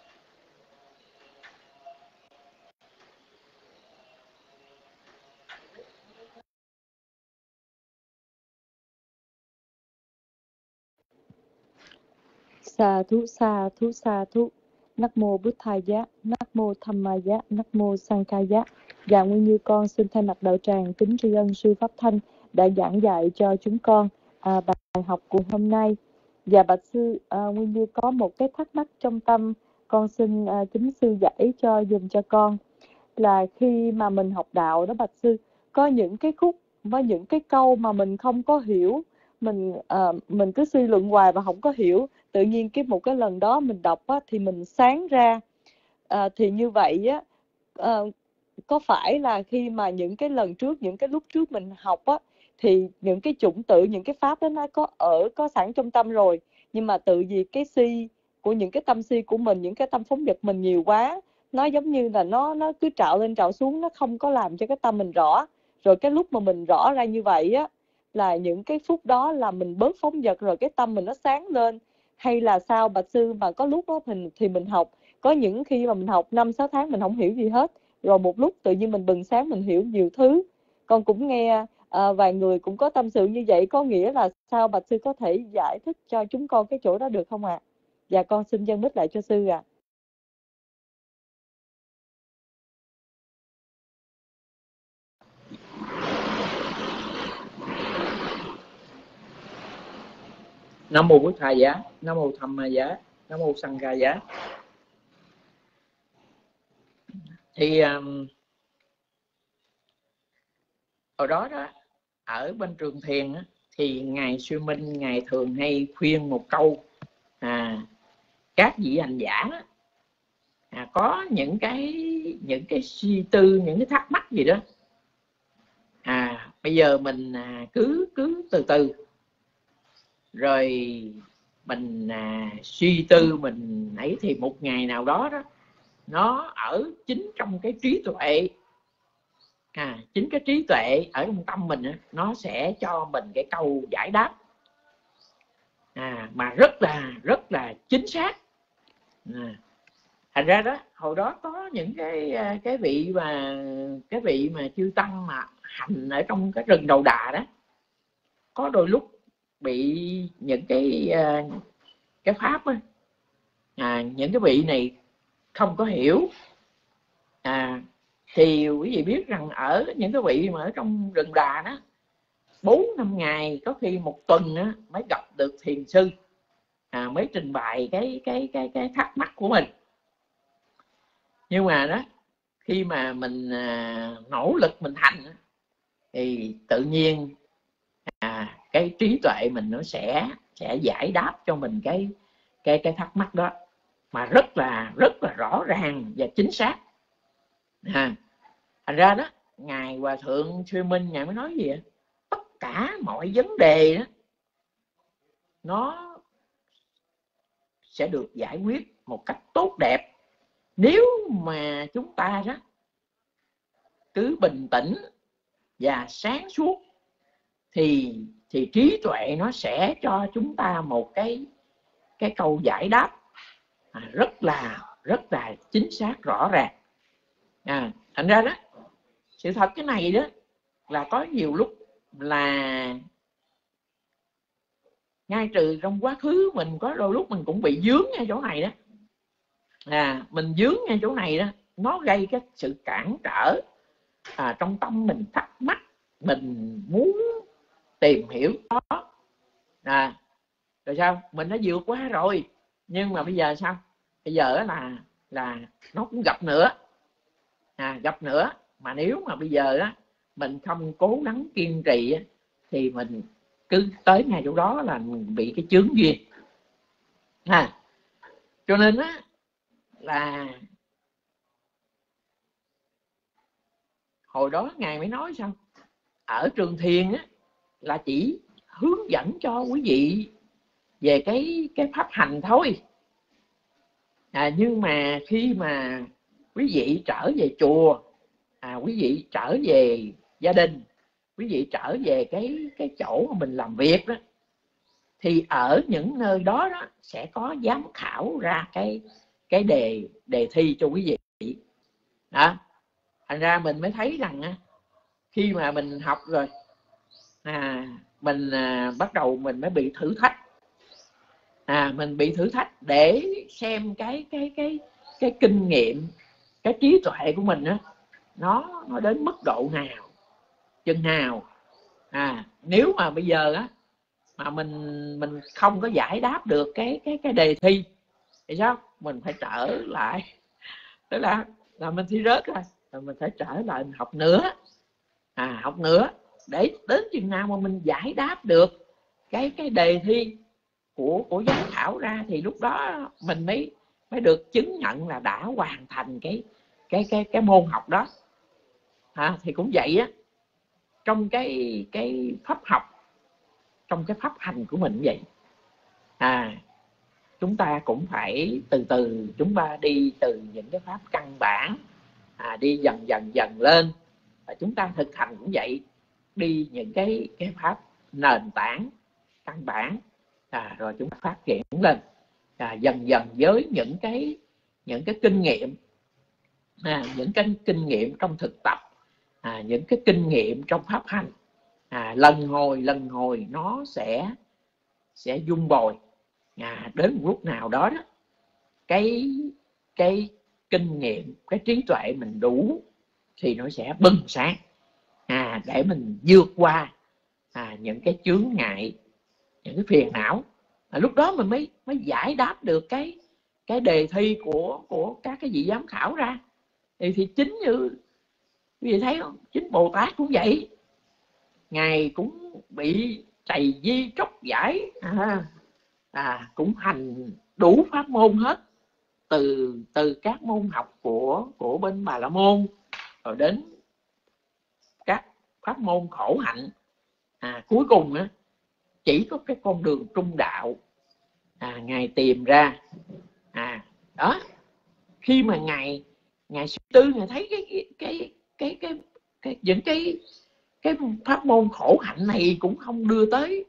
Sa thú sa thú sa thú. Nắc mô Bụt Tha Giá, nắc mô Tham Ma Giá, nắc mô Sang Ca Giá. Dạ Nguyên Như con xin thay mặt đạo tràng kính tri ân sư Pháp Thanh đã giảng dạy cho chúng con à, bài học của hôm nay. Và bạch sư à, Nguyên Như có một cái thắc mắc trong tâm, con xin à, kính sư giải cho dùm cho con. Là khi mà mình học đạo đó bạch sư, có những cái khúc với những cái câu mà mình không có hiểu, mình à, mình cứ suy luận hoài và không có hiểu. Tự nhiên cái một cái lần đó mình đọc á, thì mình sáng ra. À, thì như vậy á, à, có phải là khi mà những cái lần trước, những cái lúc trước mình học á, thì những cái chủng tử, những cái pháp đó nó có ở, có sẵn trong tâm rồi, nhưng mà tự vì cái si của những cái tâm si của mình, những cái tâm phóng dật mình nhiều quá, nó giống như là nó nó cứ trạo lên trạo xuống, nó không có làm cho cái tâm mình rõ. Rồi cái lúc mà mình rõ ra như vậy á, là những cái phút đó là mình bớt phóng dật rồi, cái tâm mình nó sáng lên. Hay là sao bạch sư? Mà có lúc đó thì, thì mình học, có những khi mà mình học năm sáu tháng mình không hiểu gì hết, rồi một lúc tự nhiên mình bừng sáng, mình hiểu nhiều thứ. Con cũng nghe à, vài người cũng có tâm sự như vậy. Có nghĩa là sao bạch sư có thể giải thích cho chúng con cái chỗ đó được không ạ? À? Dạ con xin dân mít lại cho sư ạ. À. Nam mô Bụt Tha Giá, Nam mô Tham Ma Giá, Nam mô Sang Ca Giá. Thì um, hồi đó đó, ở bên Trường Thiền á, thì ngài Sư Minh ngài thường hay khuyên một câu, à, các vị hành giả à, có những cái những cái suy tư, những cái thắc mắc gì đó, à bây giờ mình à, cứ cứ từ từ rồi mình à, suy tư, mình ấy, thì một ngày nào đó đó nó ở chính trong cái trí tuệ, à chính cái trí tuệ ở trong tâm mình á, nó sẽ cho mình cái câu giải đáp, à mà rất là rất là chính xác. À, thành ra đó, hồi đó có những cái cái vị mà cái vị mà chư tăng mà hành ở trong cái rừng Đầu Đà đó, có đôi lúc bị những cái cái pháp á, à, những cái vị này không có hiểu, à, thì quý vị biết rằng ở những cái vị mà ở trong rừng Đà đó, bốn năm ngày, có khi một tuần á, mới gặp được thiền sư, à, mới trình bày cái cái cái cái thắc mắc của mình. Nhưng mà đó, khi mà mình à, nỗ lực mình hành thì tự nhiên à, cái trí tuệ mình nó sẽ sẽ giải đáp cho mình cái cái cái thắc mắc đó, mà rất là rất là rõ ràng và chính xác. À, thành ra đó, ngài Hòa thượng Sư Minh ngài mới nói gì vậy? Tất cả mọi vấn đề đó nó sẽ được giải quyết một cách tốt đẹp nếu mà chúng ta đó cứ bình tĩnh và sáng suốt, thì thì trí tuệ nó sẽ cho chúng ta một cái cái câu giải đáp à, rất là rất là chính xác rõ ràng. À, thành ra đó, sự thật cái này đó là có nhiều lúc là ngay trừ trong quá khứ mình có đôi lúc mình cũng bị dướng ngay chỗ này đó, à, mình dướng ngay chỗ này đó, nó gây cái sự cản trở à, trong tâm mình, thắc mắc, mình muốn tìm hiểu đó, à, rồi sao mình đã vượt qua rồi, nhưng mà bây giờ sao? Bây giờ là là nó cũng gặp nữa, à, gặp nữa, mà nếu mà bây giờ á mình không cố gắng kiên trì á, thì mình cứ tới ngay chỗ đó là mình bị cái chướng duyên. À, cho nên á là hồi đó ngài mới nói sao, ở Trường Thiền á là chỉ hướng dẫn cho quý vị về cái cái pháp hành thôi, à, nhưng mà khi mà quý vị trở về chùa, à, quý vị trở về gia đình, quý vị trở về cái cái chỗ mà mình làm việc đó, thì ở những nơi đó đó sẽ có giám khảo ra cái cái đề đề thi cho quý vị đó. Thành ra mình mới thấy rằng á, khi mà mình học rồi, à, mình à, bắt đầu mình mới bị thử thách, à, mình bị thử thách để xem cái cái cái cái kinh nghiệm, cái trí tuệ của mình á, nó nó đến mức độ nào, chừng nào. À, nếu mà bây giờ á mà mình mình không có giải đáp được cái cái cái đề thi thì sao? Mình phải trở lại, tức là là mình thi rớt rồi, rồi mình phải trở lại mình học nữa, à, học nữa để đến chừng nào mà mình giải đáp được cái cái đề thi của của giám khảo ra, thì lúc đó mình mới mới được chứng nhận là đã hoàn thành cái cái cái cái môn học đó. À, thì cũng vậy á, trong cái cái pháp học, trong cái pháp hành của mình vậy, à, chúng ta cũng phải từ từ chúng ta đi từ những cái pháp căn bản, à, đi dần dần dần lên, và chúng ta thực hành cũng vậy, đi những cái cái pháp nền tảng căn bản, à, rồi chúng ta phát triển lên, à, dần dần với những cái những cái kinh nghiệm, à, những cái kinh nghiệm trong thực tập, à, những cái kinh nghiệm trong pháp hành, à, lần hồi lần hồi nó sẽ sẽ dung bồi, à, đến một lúc nào đó, đó cái cái kinh nghiệm, cái trí tuệ mình đủ thì nó sẽ bừng sáng, à, để mình vượt qua à, những cái chướng ngại, những cái phiền não, à, lúc đó mình mới mới giải đáp được cái cái đề thi của của các cái vị giám khảo ra. Thì thì chính như quý vị thấy không, chính Bồ Tát cũng vậy, ngài cũng bị trầy di tróc giải, à, à, cũng hành đủ pháp môn hết, từ từ các môn học của của bên Bà La Môn rồi đến các pháp môn khổ hạnh, à, cuối cùng á chỉ có cái con đường trung đạo, à, ngài tìm ra, à, đó, khi mà ngài ngài suy tư, ngài thấy cái cái cái cái cái, cái những cái cái pháp môn khổ hạnh này cũng không đưa tới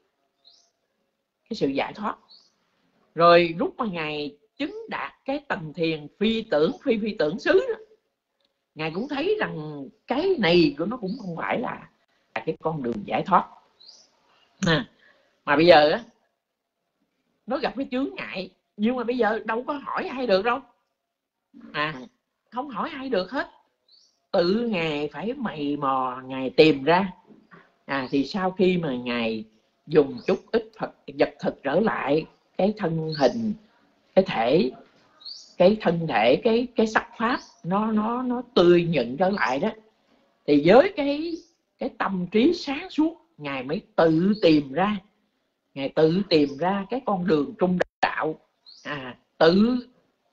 cái sự giải thoát. Rồi lúc mà ngài chứng đạt cái tầng thiền phi tưởng phi phi tưởng xứ đó, ngài cũng thấy rằng cái này của nó cũng không phải là, là cái con đường giải thoát, à, mà bây giờ á nó gặp cái chướng ngại, nhưng mà bây giờ đâu có hỏi ai được đâu, à không hỏi ai được hết, tự Ngài phải mày mò, Ngài tìm ra. À thì sau khi mà Ngài dùng chút ít Phật vật thực trở lại cái thân hình, cái thể, cái thân thể, cái cái sắc pháp nó nó nó tươi nhuận trở lại đó, thì với cái cái tâm trí sáng suốt, Ngài mới tự tìm ra, Ngài tự tìm ra cái con đường trung đạo, à tự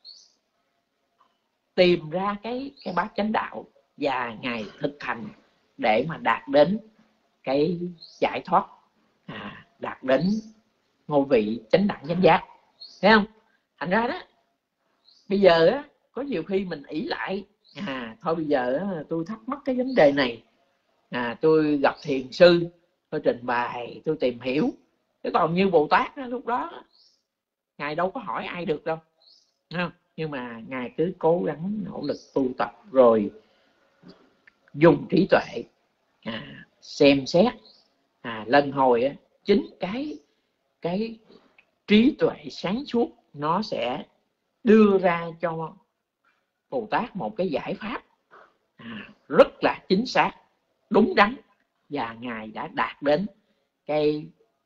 tìm ra cái cái bát chánh đạo, và Ngài thực hành để mà đạt đến cái giải thoát, à, đạt đến ngôi vị chánh đẳng chánh giác, thấy không? Thành ra đó, bây giờ á, có nhiều khi mình ỷ lại, à thôi bây giờ á, tôi thắc mắc cái vấn đề này, à tôi gặp thiền sư, tôi trình bày, tôi tìm hiểu. Thế còn như Bồ Tát đó, lúc đó Ngài đâu có hỏi ai được đâu, không? Nhưng mà Ngài cứ cố gắng nỗ lực tu tập, rồi dùng trí tuệ, à, xem xét, à, lần hồi á, chính cái cái trí tuệ sáng suốt nó sẽ đưa ra cho Bồ Tát một cái giải pháp, à, rất là chính xác, đúng đắn, và Ngài đã đạt đến cái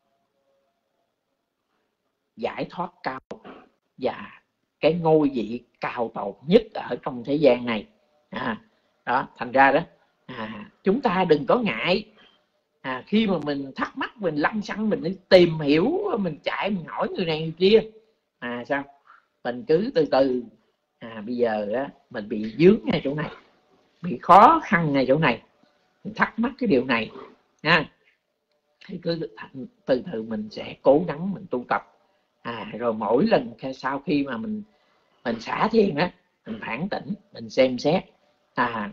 giải thoát cao và cái ngôi vị cao tột nhất ở trong thế gian này. À, đó, thành ra đó, à, chúng ta đừng có ngại, à, khi mà mình thắc mắc, mình lăng xăng, mình đi tìm hiểu, mình chạy, mình hỏi người này người kia, à sao mình cứ từ từ, à bây giờ á, mình bị vướng ngay chỗ này, bị khó khăn ngay chỗ này, mình thắc mắc cái điều này, ha, thì cứ từ từ mình sẽ cố gắng mình tu tập, à rồi mỗi lần sau khi mà mình mình xả thiền á, mình phản tỉnh, mình xem xét, à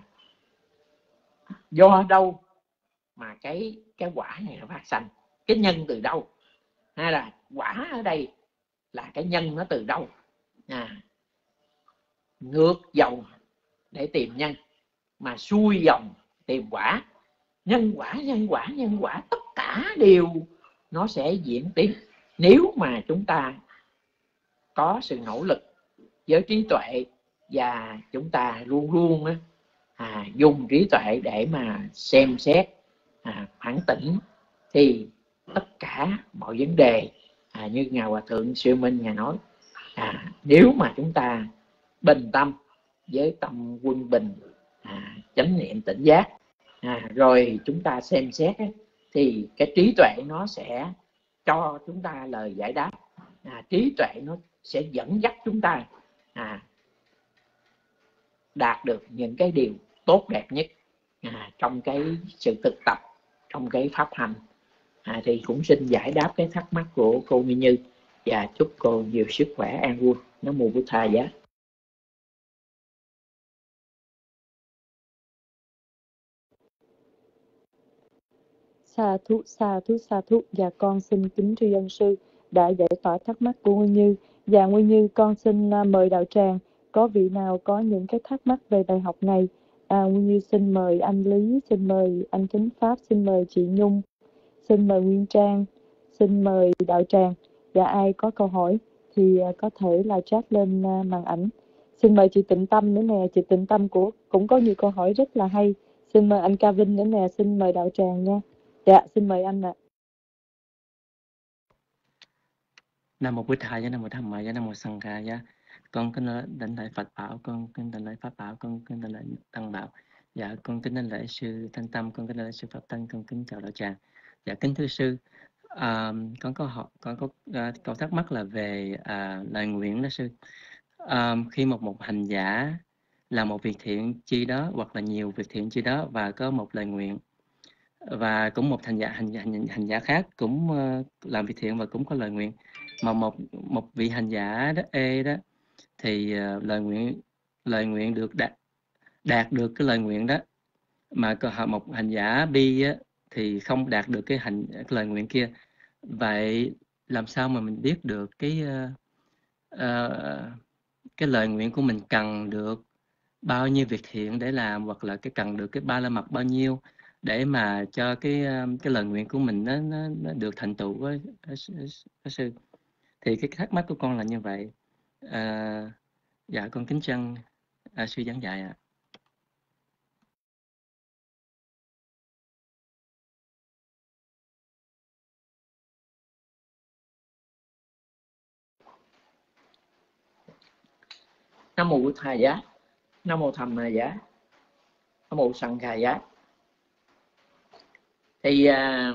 do đâu mà cái cái quả này nó phát sanh, cái nhân từ đâu, hay là quả ở đây là cái nhân nó từ đâu, à ngược dòng để tìm nhân, mà xuôi dòng tìm quả, nhân quả nhân quả nhân quả tất cả đều nó sẽ diễn tiến, nếu mà chúng ta có sự nỗ lực với trí tuệ, và chúng ta luôn luôn á, à, dùng trí tuệ để mà xem xét, à, phản tỉnh, thì tất cả mọi vấn đề, à, như Ngài Hòa Thượng Siêu Minh Ngài nói, à, nếu mà chúng ta bình tâm với tâm quân bình, à, chánh niệm tỉnh giác, à, rồi chúng ta xem xét ấy, thì cái trí tuệ nó sẽ cho chúng ta lời giải đáp, à, trí tuệ nó sẽ dẫn dắt chúng ta, à, đạt được những cái điều tốt đẹp nhất, à, trong cái sự thực tập, trong cái pháp hành. À, thì cũng xin giải đáp cái thắc mắc của cô Minh Như, và chúc cô nhiều sức khỏe, an vui. Nam mô Bổn Thầy giá. Sa thú, sa thú, sa thú. Và con xin kính tri ân sư đã giải tỏa thắc mắc của Nguyên Như. Và Nguyên Như, con xin mời đạo tràng, có vị nào có những cái thắc mắc về bài học này? À, Nguyên Như xin mời anh Lý, xin mời anh Chánh Pháp, xin mời chị Nhung, xin mời Nguyên Trang, xin mời đạo tràng. Và ai có câu hỏi thì có thể là chat lên màn ảnh. Xin mời chị Tịnh Tâm nữa nè, chị Tịnh Tâm của cũng có nhiều câu hỏi rất là hay. Xin mời anh Ca Vinh nữa nè, xin mời đạo tràng nha. Dạ, xin mời anh ạ. Nam mô Bổn Thầy, Nam mô Tham Mại, Nam mô Sangha Kha. Con kính đảnh lễ Phật bảo, con kính đảnh lễ Pháp bảo, con kính đảnh lễ Tăng bảo. Dạ, con kính đảnh lễ sư Thanh Tâm, con kính đảnh lễ sư Pháp Tân, con kính chào đạo tràng. Dạ, kính thưa sư, à, con có hỏi, con có uh, câu thắc mắc là về uh, lời nguyện đó sư. À, khi một một hành giả làm một việc thiện chi đó, hoặc là nhiều việc thiện chi đó, và có một lời nguyện, và cũng một hành giả hành, hành, hành giả khác cũng uh, làm việc thiện và cũng có lời nguyện, mà một một vị hành giả đó ê đó thì uh, lời nguyện lời nguyện được đạt đạt được cái lời nguyện đó, mà một hành giả bi á, thì không đạt được cái hành cái lời nguyện kia. Vậy làm sao mà mình biết được cái uh, uh, cái lời nguyện của mình cần được bao nhiêu việc thiện để làm, hoặc là cái cần được cái ba la mật bao nhiêu để mà cho cái cái lời nguyện của mình nó nó, nó được thành tựu với sư? Thì cái thắc mắc của con là như vậy. À, dạ con kính trân à, sư giảng dạy ạ. Nam mô Bụt Thầy Giá, Nam mô Tham Ma Giá, Nam mô Sanh Kha Giá. Thì à,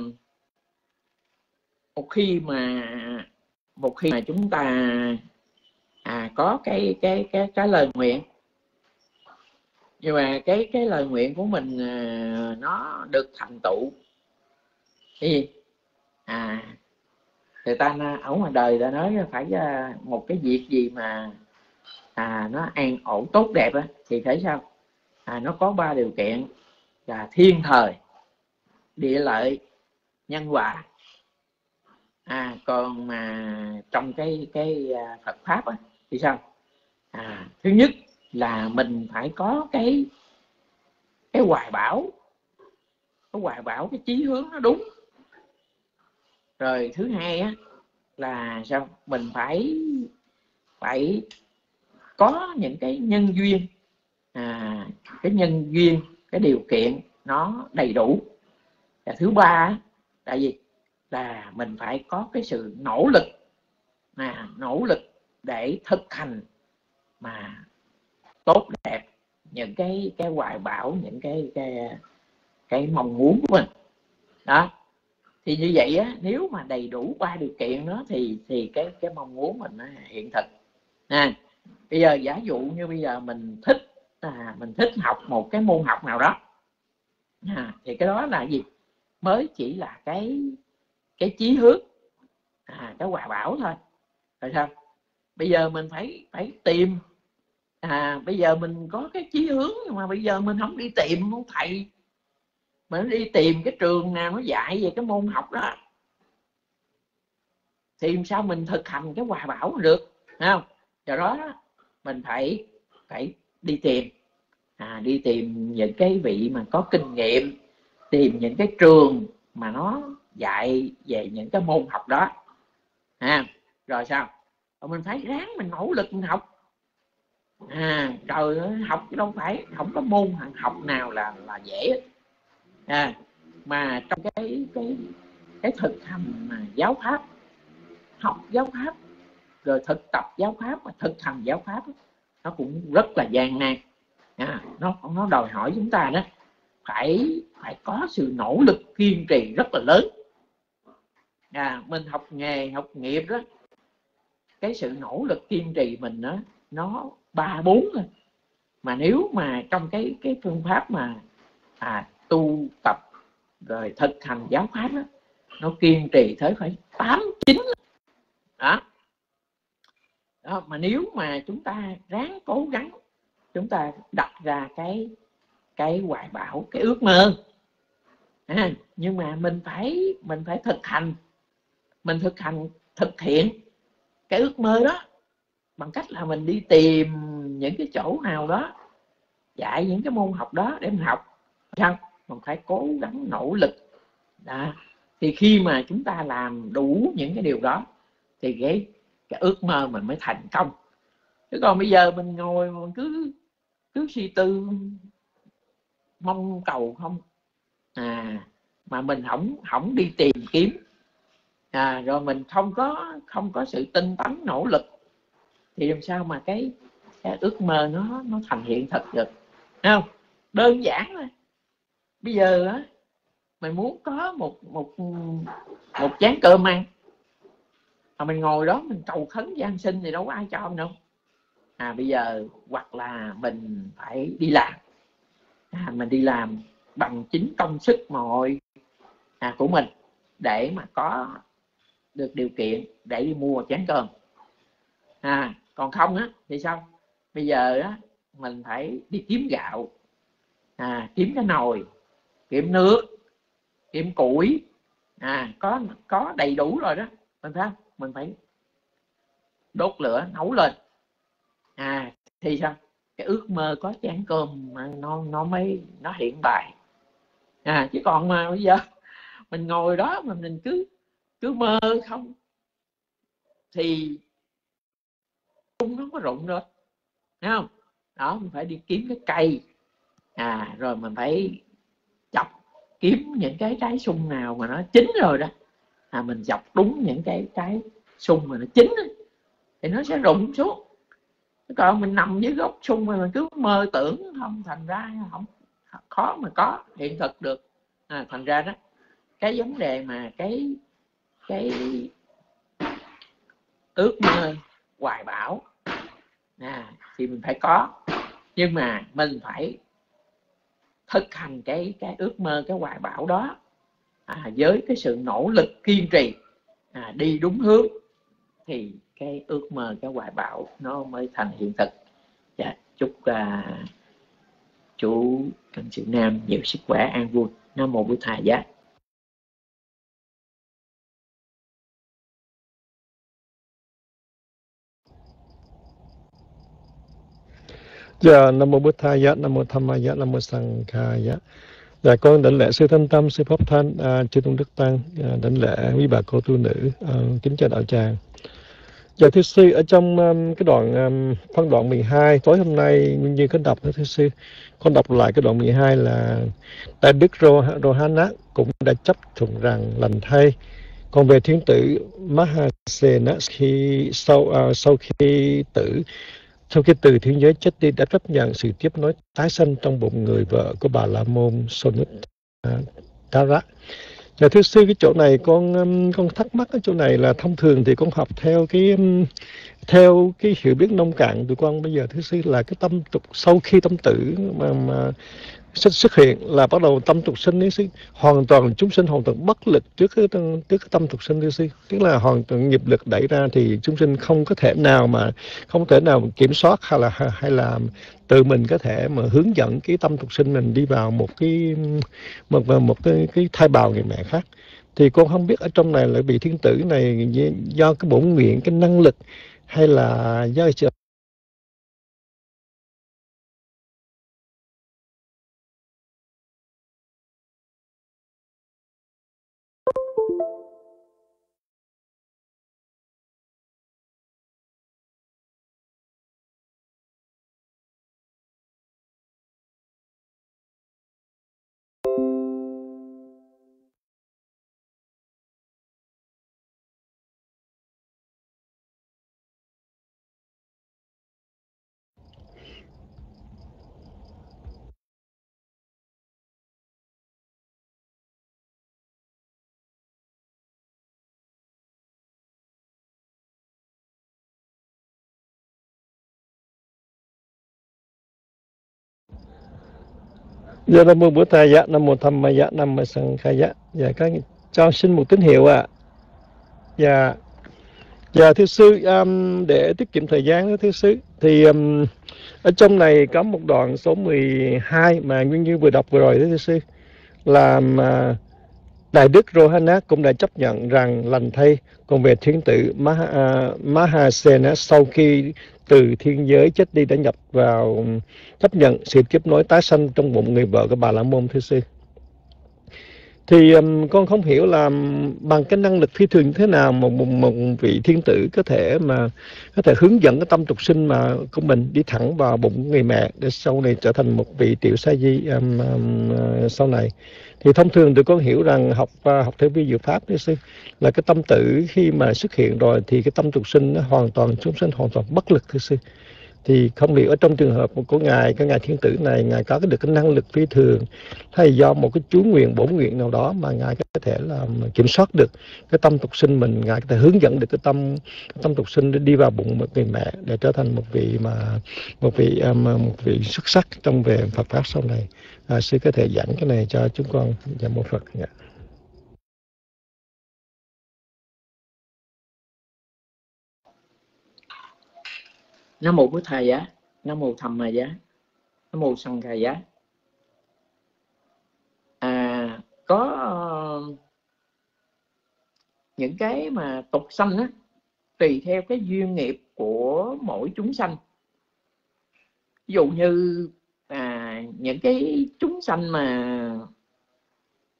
một khi mà một khi mà chúng ta à, có cái cái cái cái lời nguyện, nhưng mà cái cái lời nguyện của mình à, nó được thành tựu thì à người ta ở ngoài đời ta nói phải một cái việc gì mà à nó an ổn tốt đẹp á, thì phải sao à nó có ba điều kiện là thiên thời, địa lợi, nhân hòa. À còn mà trong cái cái Phật pháp á, thì sao à thứ nhất là mình phải có cái cái hoài bão, cái hoài bão, cái chí hướng nó đúng. Rồi thứ hai á là sao mình phải phải có những cái nhân duyên, à, cái nhân duyên, cái điều kiện nó đầy đủ. Và thứ ba là gì, là mình phải có cái sự nỗ lực, à, nỗ lực để thực hành mà tốt đẹp những cái cái hoài bão, những cái cái cái mong muốn của mình đó. Thì như vậy á, nếu mà đầy đủ ba điều kiện đó thì thì cái cái mong muốn mình nó hiện thực. À, bây giờ giả dụ như bây giờ mình thích à, mình thích học một cái môn học nào đó, à, thì cái đó là gì, mới chỉ là cái cái chí hướng, à, cái hoài bão thôi. Rồi sao bây giờ mình phải phải tìm, à, bây giờ mình có cái chí hướng nhưng mà bây giờ mình không đi tìm một thầy, mình đi tìm cái trường nào nó dạy về cái môn học đó, thì sao mình thực hành cái hoài bão được, không? Do đó mình phải phải đi tìm, à, đi tìm những cái vị mà có kinh nghiệm, tìm những cái trường mà nó dạy về những cái môn học đó, à, rồi sao mình phải ráng mình nỗ lực mình học. À, trời ơi, học chứ đâu phải không có môn học nào là là dễ, à, mà trong cái cái cái thực hành mà giáo pháp, học giáo pháp rồi thực tập giáo pháp và thực hành giáo pháp nó cũng rất là gian nan, à, nó nó đòi hỏi chúng ta đó phải phải có sự nỗ lực kiên trì rất là lớn. À, mình học nghề học nghiệp đó, cái sự nỗ lực kiên trì mình đó, nó ba bốn thôi. Mà nếu mà trong cái cái phương pháp mà à, tu tập rồi thực hành giáo pháp đó, nó kiên trì tới phải tám chín đó. Đó, mà nếu mà chúng ta ráng cố gắng, chúng ta đặt ra cái cái hoài bão, cái ước mơ, à, nhưng mà mình phải mình phải thực hành, mình thực hành thực hiện cái ước mơ đó bằng cách là mình đi tìm những cái chỗ nào đó dạy những cái môn học đó để mình học. Sao mình phải cố gắng nỗ lực đó. Thì khi mà chúng ta làm đủ những cái điều đó thì cái cái ước mơ mình mới thành công. Chứ còn bây giờ mình ngồi mình cứ cứ suy tư mong cầu không, à, mà mình không không đi tìm kiếm, à, rồi mình không có không có sự tinh tấn nỗ lực thì làm sao mà cái, cái ước mơ nó nó thành hiện thực được, không? Đơn giản thôi. Bây giờ á mình muốn có một một một chén cơm ăn, mà mình ngồi đó mình cầu khấn gian sinh thì đâu có ai cho mình đâu. À, bây giờ hoặc là mình phải đi làm, à, mình đi làm bằng chính công sức mồi à, của mình để mà có được điều kiện để đi mua chén cơm. À, còn không á thì sao? Bây giờ á mình phải đi kiếm gạo, à, kiếm cái nồi, kiếm nước, kiếm củi, à, có có đầy đủ rồi đó, mình phải mình phải đốt lửa nấu lên, à, thì sao? Cái ước mơ có chén cơm nó nó mới nó hiện bài. À, chứ còn mà bây giờ mình ngồi đó mà mình cứ cứ mơ không thì sung nó không có rụng được, thấy không? Đó, mình phải đi kiếm cái cây, à rồi mình phải chọc kiếm những cái trái sung nào mà nó chín rồi đó, à mình dọc đúng những cái trái sung mà nó chín đó, thì nó sẽ rụng xuống. Còn mình nằm dưới gốc sung mà mình cứ mơ tưởng không, thành ra không khó mà có hiện thực được. À, thành ra đó cái vấn đề mà cái cái ước mơ hoài bão à, thì mình phải có, nhưng mà mình phải thực hành cái cái ước mơ, cái hoài bão đó à, với cái sự nỗ lực kiên trì, à, đi đúng hướng, thì cái ước mơ, cái hoài bão nó mới thành hiện thực. Dạ, chúc uh, chú Cần Sự Nam nhiều sức khỏe, an vui. Nam mô Bổn Thầy Giá. Dạ, Nam mô Bổn Thầy Giá, Nam mô Tham Ma Giá, Nam mô Sanh Kha Giá. Dạ, con đảnh lễ sư Thanh Tâm, sư Pháp Thanh, à, chư tôn đức tăng, à, đảnh lễ quý bà cô tu nữ, à, kính chào đạo tràng. Dạ thưa sư, ở trong um, cái đoạn um, phân đoạn mười hai tối hôm nay Nguyên Như có đọc đó thưa sư, con đọc lại cái đoạn mười hai là Đại Đức Rohana cũng đã chấp thuận rằng lành thay. Còn về thiên tử Mahasena khi sau uh, sau khi tử sau khi từ thiên giới chết đi đã chấp nhận sự tiếp nối tái sanh trong bụng người vợ của Bà La Môn Sonutara. Dạ thưa sư, cái chỗ này con con thắc mắc cái chỗ này là thông thường thì con học theo cái theo cái hiểu biết nông cạn tụi con bây giờ thưa sư là cái tâm tục sau khi tâm tử mà mà xuất, xuất hiện là bắt đầu tâm tục sinh đấy sư, hoàn toàn chúng sinh hoàn toàn bất lực trước cái trước cái tâm tục sinh thưa sư, tức là hoàn toàn nghiệp lực đẩy ra thì chúng sinh không có thể nào mà không thể nào kiểm soát hay là hay là tự mình có thể mà hướng dẫn cái tâm tục sinh mình đi vào một cái một một cái cái thai bào người mẹ khác. Thì con không biết ở trong này là bị thiên tử này do cái bổn nguyện, cái năng lực hay là do sự Dạ, Nam mô Bổn Thầy Giá, Nam mô Tham Ma Giá, Nam mô Sanh Kha Giá. Dạ, các cho xin một tín hiệu ạ. À. Dạ, dạ thưa sư, um, để tiết kiệm thời gian đó thưa sư, thì um, ở trong này có một đoạn số mười hai mà Nguyên Như vừa đọc vừa rồi đó thưa sư, là uh, Đại Đức Rohana cũng đã chấp nhận rằng lành thay. Còn về thiên tử Maha, uh, Mahasena sau khi từ thiên giới chết đi đã nhập vào chấp nhận sự tiếp nối tái sanh trong bụng người vợ của Bà La Môn thưa sư. Thì um, con không hiểu là bằng cái năng lực phi thường như thế nào một, một, một vị thiên tử có thể mà có thể hướng dẫn cái tâm tục sinh mà của mình đi thẳng vào bụng người mẹ để sau này trở thành một vị tiểu sa di um, um, uh, sau này. Thì thông thường tụi con hiểu rằng học uh, học theo vi diệu pháp thưa sư, là cái tâm tử khi mà xuất hiện rồi thì cái tâm tục sinh nó hoàn toàn chúng sinh hoàn toàn bất lực thưa sư. Thì không hiểu ở trong trường hợp của ngài, cái ngài thiên tử này, ngài có cái được cái năng lực phi thường hay do một cái chú nguyện bổn nguyện nào đó mà ngài có thể là kiểm soát được cái tâm tục sinh mình, ngài có thể hướng dẫn được cái tâm cái tâm tục sinh để đi vào bụng một người mẹ để trở thành một vị mà một vị um, một vị xuất sắc trong về Phật pháp sau này. À, sư có thể giảng cái này cho chúng con. Dạ mô Phật. Dạ. Nam mô Bổn Thầy Giá, Nam mô Tham Ma Giá, Nam mô Sanh Kha Giá. À, có uh, những cái mà tục sanh á, tùy theo cái duyên nghiệp của mỗi chúng sanh. Ví dụ như à, những cái chúng sanh mà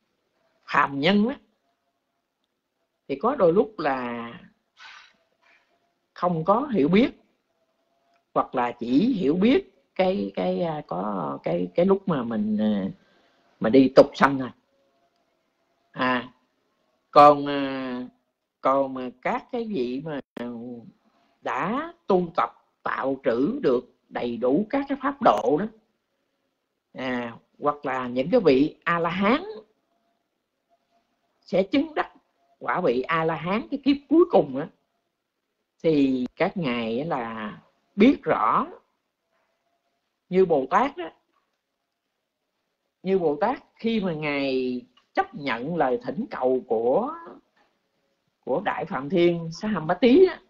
phàm nhân á, thì có đôi lúc là không có hiểu biết, hoặc là chỉ hiểu biết cái cái có cái cái lúc mà mình mà đi tục sanh thôi. À còn còn mà các cái vị mà đã tu tập tạo trữ được đầy đủ các cái pháp độ đó, à, hoặc là những cái vị A La Hán sẽ chứng đắc quả vị A La Hán cái kiếp cuối cùng đó, thì các ngài là biết rõ như Bồ Tát đó, như Bồ Tát khi mà ngài chấp nhận lời thỉnh cầu của của Đại Phạm Thiên Sahampati á,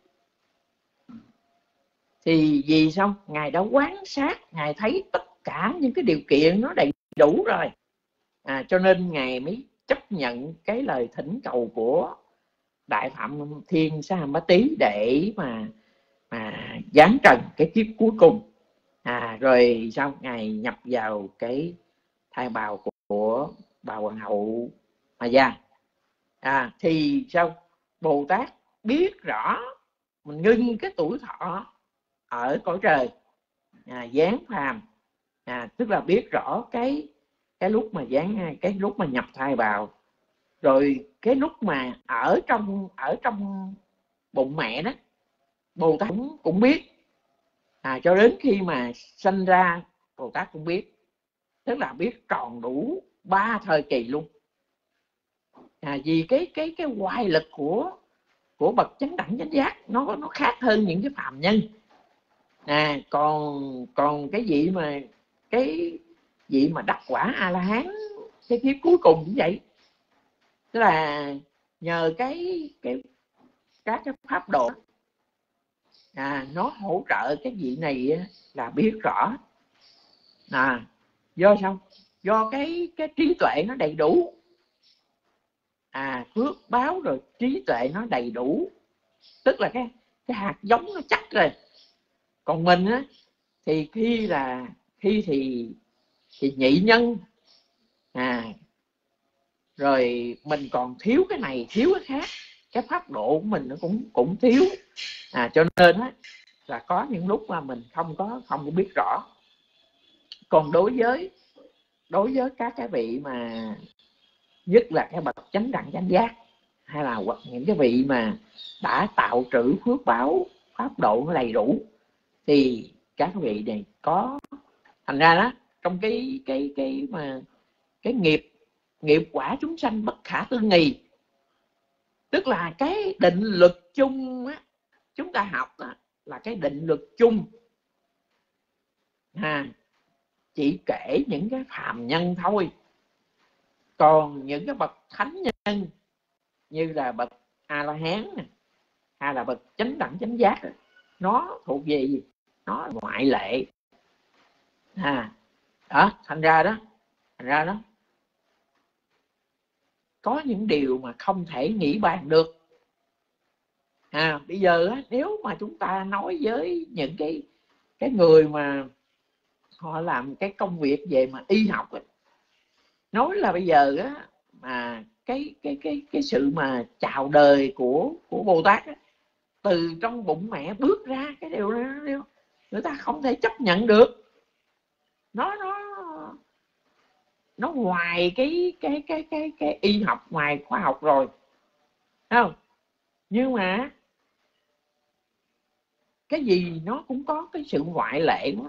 thì vì sao? Ngài đã quán sát, ngài thấy tất cả những cái điều kiện nó đầy đủ rồi, à, cho nên ngài mới chấp nhận cái lời thỉnh cầu của Đại Phạm Thiên Sahampati để mà mà giáng trần cái kiếp cuối cùng. À, rồi sao? Ngài nhập vào cái thai bào của, của bà hoàng hậu Maya. À, thì sao? Bồ Tát biết rõ mình ngưng cái tuổi thọ ở cõi trời, à, giáng phàm, à, tức là biết rõ cái cái lúc mà giáng, cái lúc mà nhập thai vào, rồi cái lúc mà ở trong ở trong bụng mẹ đó, Bồ Tát cũng, cũng biết, à, cho đến khi mà sanh ra Bồ Tát cũng biết, tức là biết tròn đủ ba thời kỳ luôn. À, vì cái cái cái oai lực của của bậc chánh đẳng chánh giác nó nó khác hơn những cái phàm nhân. À, còn còn cái gì mà cái vị mà đắc quả A La Hán cái kiếp cuối cùng cũng vậy, tức là nhờ cái cái các cái pháp độ, à, nó hỗ trợ cái vị này là biết rõ. À, do sao? Do cái cái trí tuệ nó đầy đủ, à, phước báo rồi trí tuệ nó đầy đủ, tức là cái cái hạt giống nó chắc rồi. Còn mình á thì khi là khi thì thì nhị nhân, à, rồi mình còn thiếu cái này thiếu cái khác, cái pháp độ của mình nó cũng cũng thiếu, à, cho nên á là có những lúc mà mình không có không có biết rõ. Còn đối với đối với các cái vị mà nhất là cái bậc chánh đẳng chánh giác, hay là hoặc những cái vị mà đã tạo trữ phước báo pháp độ nó đầy đủ, thì các vị này có, thành ra đó trong cái cái cái mà cái nghiệp nghiệp quả chúng sanh bất khả tư nghị, tức là cái định luật chung á, chúng ta học á, là cái định luật chung, à, chỉ kể những cái phàm nhân thôi. Còn những cái bậc thánh nhân như là bậc A La Hán hay là bậc chánh đẳng chánh giác, nó thuộc về gì? Nó ngoại lệ. À, đó, thành ra đó, thành ra đó có những điều mà không thể nghĩ bàn được. À, bây giờ á, nếu mà chúng ta nói với những cái cái người mà họ làm cái công việc về mà y học ấy, nói là bây giờ á mà cái cái cái cái sự mà chào đời của của Bồ Tát á, từ trong bụng mẹ bước ra, cái điều đó người ta không thể chấp nhận được. Nó nó nó ngoài cái cái cái cái cái y học, ngoài khoa học rồi, thấy không? Nhưng mà cái gì nó cũng có cái sự ngoại lệ đó.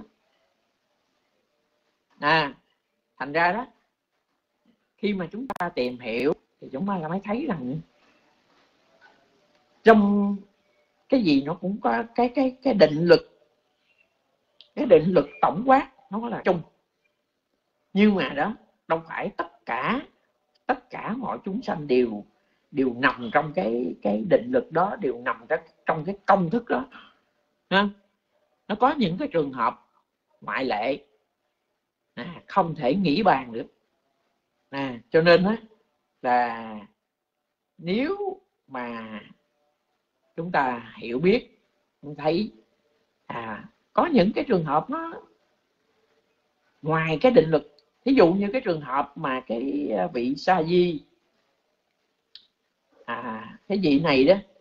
À, thành ra đó khi mà chúng ta tìm hiểu thì chúng ta mới thấy rằng trong cái gì nó cũng có cái cái cái định luật, cái định luật tổng quát nó là chung. Nhưng mà đó đâu phải tất cả tất cả mọi chúng sanh đều đều nằm trong cái cái định luật đó, đều nằm trong cái công thức đó. Ha? Nó có những cái trường hợp ngoại lệ, à, không thể nghĩ bàn được. À, cho nên á là nếu mà chúng ta hiểu biết, thấy à có những cái trường hợp nó ngoài cái định luật. Ví dụ như cái trường hợp mà cái vị Sa Di, à cái vị này đó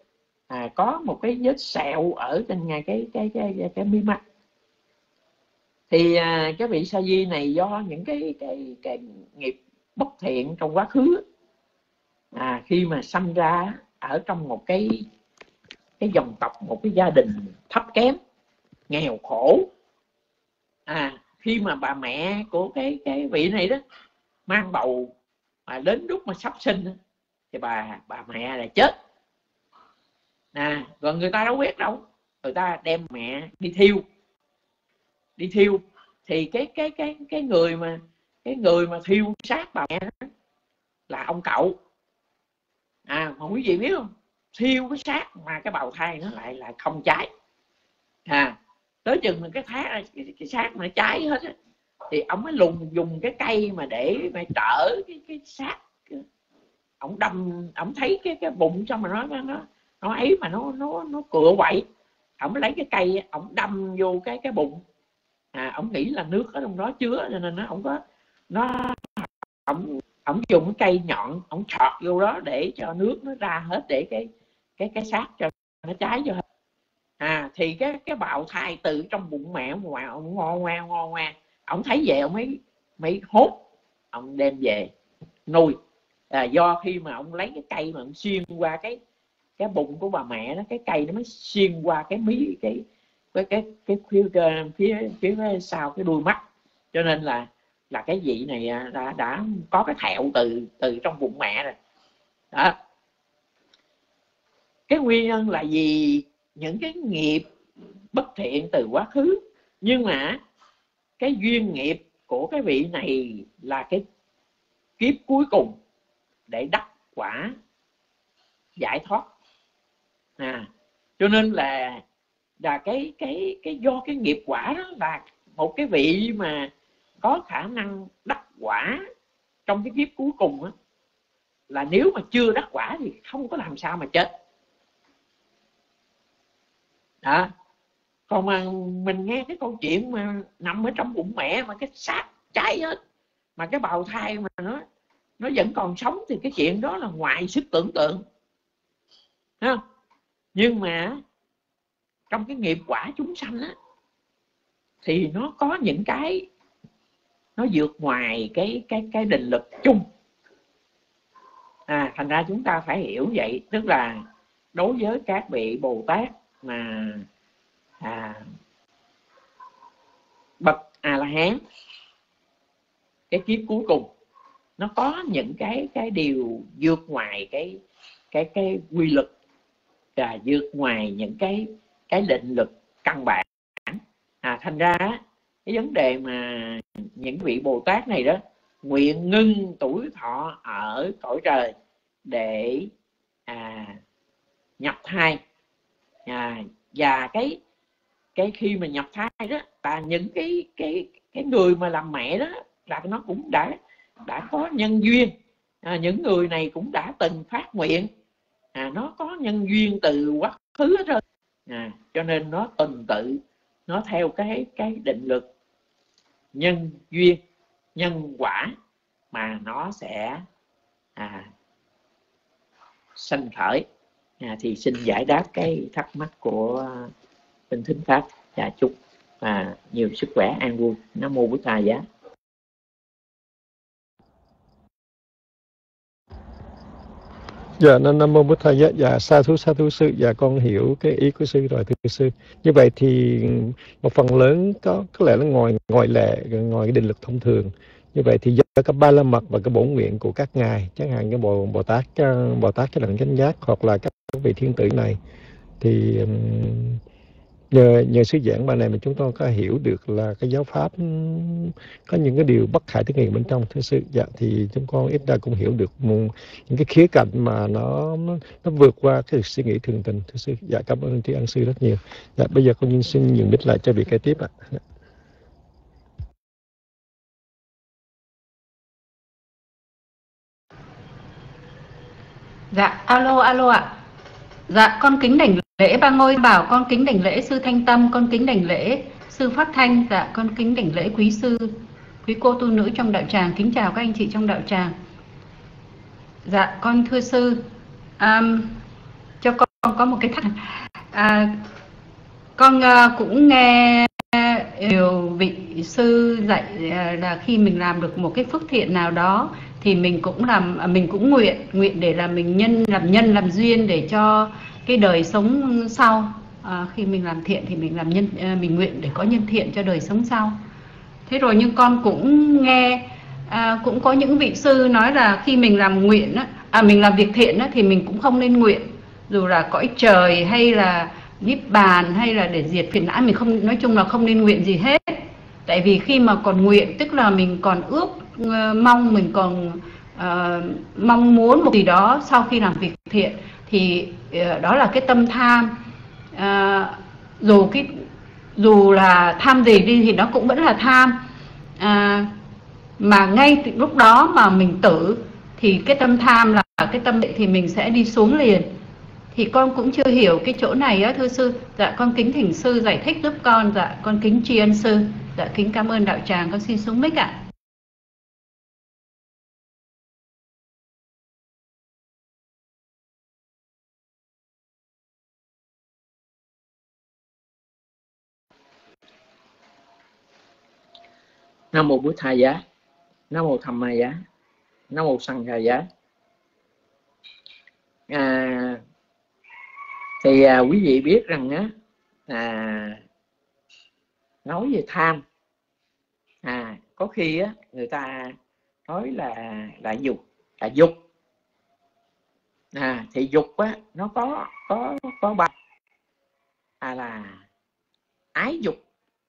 à, có một cái vết sẹo ở trên ngay cái cái cái cái, cái mi mắt. Thì à, cái vị sa di này do những cái cái cái nghiệp bất thiện trong quá khứ, à, khi mà sanh ra ở trong một cái cái dòng tộc, một cái gia đình thấp kém, nghèo khổ, à, khi mà bà mẹ của cái cái vị này đó mang bầu, mà đến lúc mà sắp sinh thì bà bà mẹ là chết, à, rồi người ta đâu biết đâu, người ta đem mẹ đi thiêu, đi thiêu thì cái cái cái cái người mà cái người mà thiêu xác bà mẹ đó là ông cậu, à, mà quý vị biết không, thiêu cái xác mà cái bào thai nó lại là không cháy, à, tới chừng mình cái thác cái, cái xác mà nó cháy hết á, thì ông mới lùng dùng cái cây mà để mà trở cái cái xác, ông đâm, ông thấy cái cái bụng xong mà nó nó nó ấy mà nó nó nó cựa quậy, ông mới lấy cái cây ông đâm vô cái cái bụng, à, ông nghĩ là nước ở trong đó chứa, cho nên nó ông có nó ông ông dùng cái cây nhọn ông chọt vô đó để cho nước nó ra hết, để cái cái cái xác cho nó cháy vô hết. À, thì cái cái bào thai từ trong bụng mẹ ông ngoan ông ngon ngoan ngon ngoan, ông thấy về ông mới mới hốt, ông đem về nuôi. À, do khi mà ông lấy cái cây mà ông xuyên qua cái cái bụng của bà mẹ đó, cái cây nó mới xuyên qua cái mí cái cái cái cái phía phía phía sau cái đuôi mắt, cho nên là là cái vị này đã đã có cái thẹo từ từ trong bụng mẹ rồi đó. Cái nguyên nhân là vì những cái nghiệp bất thiện từ quá khứ, nhưng mà cái duyên nghiệp của cái vị này là cái kiếp cuối cùng để đắc quả giải thoát, à, cho nên là là cái cái cái do cái nghiệp quả đó là một cái vị mà có khả năng đắc quả trong cái kiếp cuối cùng đó, là nếu mà chưa đắc quả thì không có làm sao mà chết đó. Còn mà mình nghe cái câu chuyện mà nằm ở trong bụng mẹ mà cái xác cháy hết, mà cái bào thai mà nó nó vẫn còn sống, thì cái chuyện đó là ngoài sức tưởng tượng, không? Nhưng mà trong cái nghiệp quả chúng sanh á, thì nó có những cái nó vượt ngoài cái cái cái định lực chung, à, thành ra chúng ta phải hiểu vậy. Tức là đối với các vị Bồ Tát mà à, bậc A La Hán, cái kiếp cuối cùng nó có những cái cái điều vượt ngoài cái cái cái quy luật, và vượt ngoài những cái cái định lực căn bản, à, thành ra cái vấn đề mà những vị Bồ Tát này đó nguyện ngưng tuổi thọ ở cõi trời để à, nhập thai, à, và cái cái khi mà nhập thai đó, là những cái cái cái người mà làm mẹ đó là nó cũng đã đã có nhân duyên, à, những người này cũng đã từng phát nguyện, à, nó có nhân duyên từ quá khứ rồi, à, cho nên nó tuần tự, nó theo cái cái định lực nhân duyên nhân quả mà nó sẽ à, sanh khởi. À, thì xin giải đáp cái thắc mắc của bên thính pháp, và chúc à, nhiều sức khỏe an vui. Nam mô Bổn Thầy Giá. Dạ, Nam mô Bổn Thầy Giá. Dạ, sa thú sa thú sư. Dạ, con hiểu cái ý của sư rồi, thưa sư. Như vậy thì một phần lớn có có lẽ là ngoài ngoài lệ, ngoài cái định lực thông thường. Như vậy thì do các ba la mật và cái bổn nguyện của các ngài, chẳng hạn cái bộ Bồ Tát Bồ Tát cái đẳng chánh giác, hoặc là các vị thiên tử này, thì nhờ nhờ sư giảng bài này mà chúng tôi có hiểu được là cái giáo pháp có những cái điều bất khả tư nghị bên trong, thưa sư. Dạ, thì chúng con ít ra cũng hiểu được một, những cái khía cạnh mà nó, nó nó vượt qua cái suy nghĩ thường tình, thưa sư. Dạ, cảm ơn tri ân sư rất nhiều. Dạ, bây giờ con xin nhường mic lại cho vị kế tiếp ạ. Dạ. Dạ, alo alo ạ. Dạ, con kính đảnh lễ Ba Ngôi Bảo, con kính đảnh lễ sư Thanh Tâm, con kính đảnh lễ sư Phát Thanh. Dạ, con kính đảnh lễ quý sư, quý cô tu nữ trong đạo tràng, kính chào các anh chị trong đạo tràng. Dạ, con thưa sư, um, cho có một cái thắc à, con uh, cũng nghe nhiều vị sư dạy uh, là khi mình làm được một cái phước thiện nào đó thì mình cũng làm mình cũng nguyện nguyện để là mình nhân làm nhân làm duyên để cho cái đời sống sau. À, khi mình làm thiện thì mình làm nhân uh, mình nguyện để có nhân thiện cho đời sống sau. Thế rồi nhưng con cũng nghe à, cũng có những vị sư nói là khi mình làm nguyện á, à, mình làm việc thiện á, thì mình cũng không nên nguyện dù là cõi trời hay là niết bàn hay là để diệt phiền não, mình không, nói chung là không nên nguyện gì hết. Tại vì khi mà còn nguyện tức là mình còn ước uh, mong, mình còn uh, mong muốn một gì đó sau khi làm việc thiện thì uh, đó là cái tâm tham. Uh, dù cái dù là tham gì đi thì nó cũng vẫn là tham. À, mà ngay từ lúc đó mà mình tử thì cái tâm tham là cái tâm định thì mình sẽ đi xuống liền. Thì con cũng chưa hiểu cái chỗ này á thưa sư. Dạ con kính thỉnh sư giải thích giúp con. Dạ con kính tri ân sư. Dạ kính cảm ơn đạo tràng. Con xin xuống mic ạ. Nam mô Bụt Thầy Giá, Nam mô Tham Ma Giá, Nam mô Sanh Kha Giá. À, thì à, quý vị biết rằng á, à, nói về tham, à, có khi á người ta nói là là dục, là dục. À, thì dục á nó có có có ba, à, là ái dục,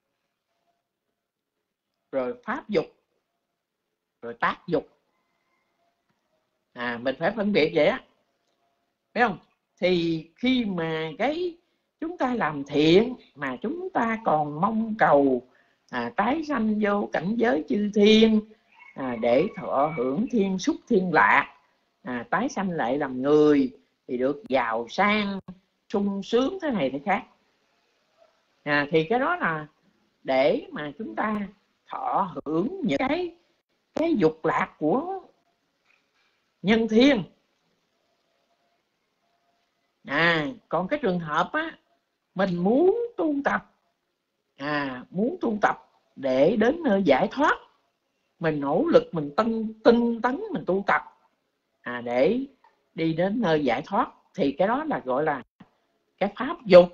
rồi pháp dục, rồi tác dục. À, mình phải phân biệt vậy á, phải không? Thì khi mà cái chúng ta làm thiện mà chúng ta còn mong cầu à, tái sanh vô cảnh giới chư thiên, à, để thọ hưởng thiên súc thiên lạc, à, tái sanh lại làm người thì được giàu sang sung sướng thế này thế khác. À, thì cái đó là để mà chúng ta thọ hưởng những cái cái dục lạc của nhân thiên. À, còn cái trường hợp á mình muốn tu tập, à, muốn tu tập để đến nơi giải thoát, mình nỗ lực, mình tinh tinh tấn, mình tu tập, à, để đi đến nơi giải thoát, thì cái đó là gọi là cái pháp dục.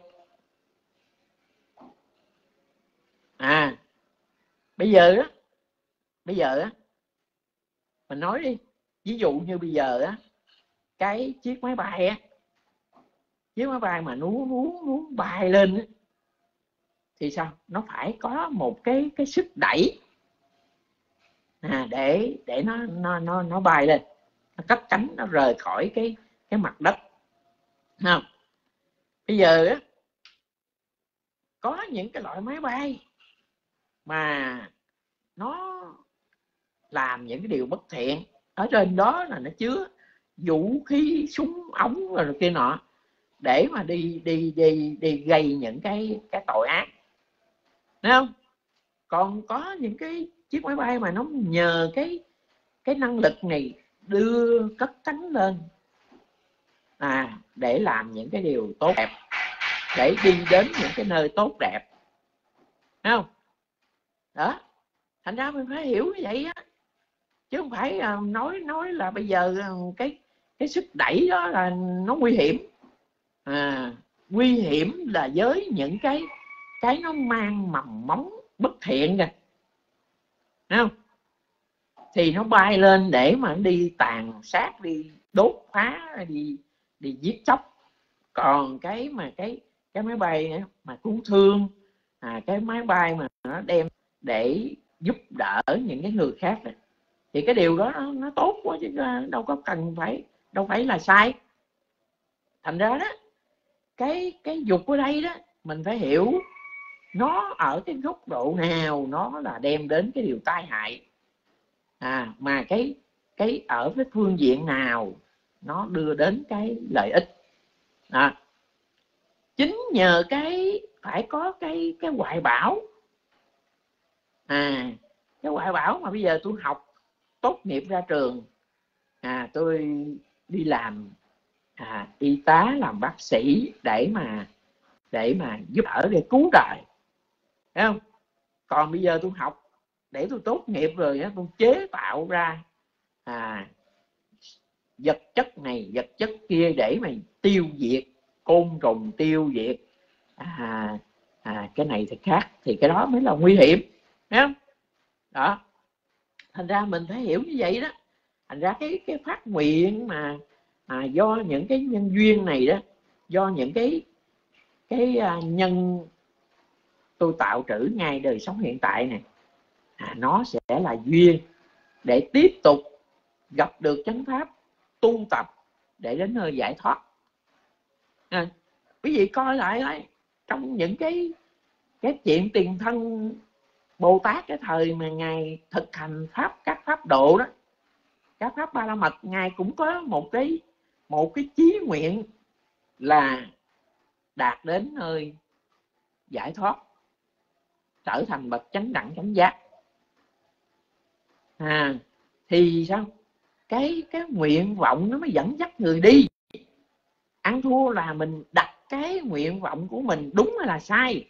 À, bây giờ á, bây giờ á, mình nói đi, ví dụ như bây giờ á, cái chiếc máy bay á, chiếc máy bay mà muốn muốn muốn bay lên á, thì sao? Nó phải có một cái cái sức đẩy, à, để để nó nó nó nó bay lên, nó cất cánh, nó rời khỏi cái cái mặt đất, không? Bây giờ á, có những cái loại máy bay mà nó làm những cái điều bất thiện, ở trên đó là nó chứa vũ khí, súng ống rồi kia nọ, để mà đi đi đi đi gây những cái cái tội ác, thấy không? Còn có những cái chiếc máy bay mà nó nhờ cái cái năng lực này đưa cất cánh lên, à, để làm những cái điều tốt đẹp, để đi đến những cái nơi tốt đẹp, thấy không? Đó, thành ra mình phải hiểu như vậy á, chứ không phải nói nói là bây giờ cái cái sức đẩy đó là nó nguy hiểm. À, nguy hiểm là với những cái cái nó mang mầm móng bất thiện kìa, thấy không? Thì nó bay lên để mà đi tàn sát, đi đốt phá, đi đi giết chóc. Còn cái mà cái cái máy bay ấy, mà cứu thương, à, cái máy bay mà nó đem để giúp đỡ những cái người khác này, thì cái điều đó nó, nó tốt quá, chứ đâu có cần phải, đâu phải là sai. Thành ra đó, cái cái dục ở đây đó mình phải hiểu nó ở cái góc độ nào nó là đem đến cái điều tai hại, à, mà cái cái ở cái phương diện nào nó đưa đến cái lợi ích. À, chính nhờ cái phải có cái cái hoài bão, à, cái hoài bão mà bây giờ tôi học tốt nghiệp ra trường, à, tôi đi làm à, y tá, làm bác sĩ để mà để mà giúp đỡ, để cứu đời, thấy không? Còn bây giờ tôi học để tôi tốt nghiệp rồi á, tôi chế tạo ra à, vật chất này vật chất kia để mà tiêu diệt côn trùng, tiêu diệt à, à, cái này thì khác, thì cái đó mới là nguy hiểm, thấy không? Đó, thành ra mình phải hiểu như vậy đó. Thành ra cái cái phát nguyện mà à, do những cái nhân duyên này đó, do những cái cái à, nhân tôi tạo trữ ngay đời sống hiện tại này, à, nó sẽ là duyên để tiếp tục gặp được chánh pháp, tu tập để đến nơi giải thoát. À, quý vị coi lại đấy, trong những cái cái chuyện tiền thân Bồ Tát cái thời mà ngài thực hành pháp, các pháp độ đó, các pháp Ba La Mật, ngài cũng có một cái một cái chí nguyện là đạt đến nơi giải thoát, trở thành bậc chánh đẳng chánh giác. À, thì sao? Cái cái nguyện vọng nó mới dẫn dắt người đi. Ăn thua là mình đặt cái nguyện vọng của mình đúng hay là sai.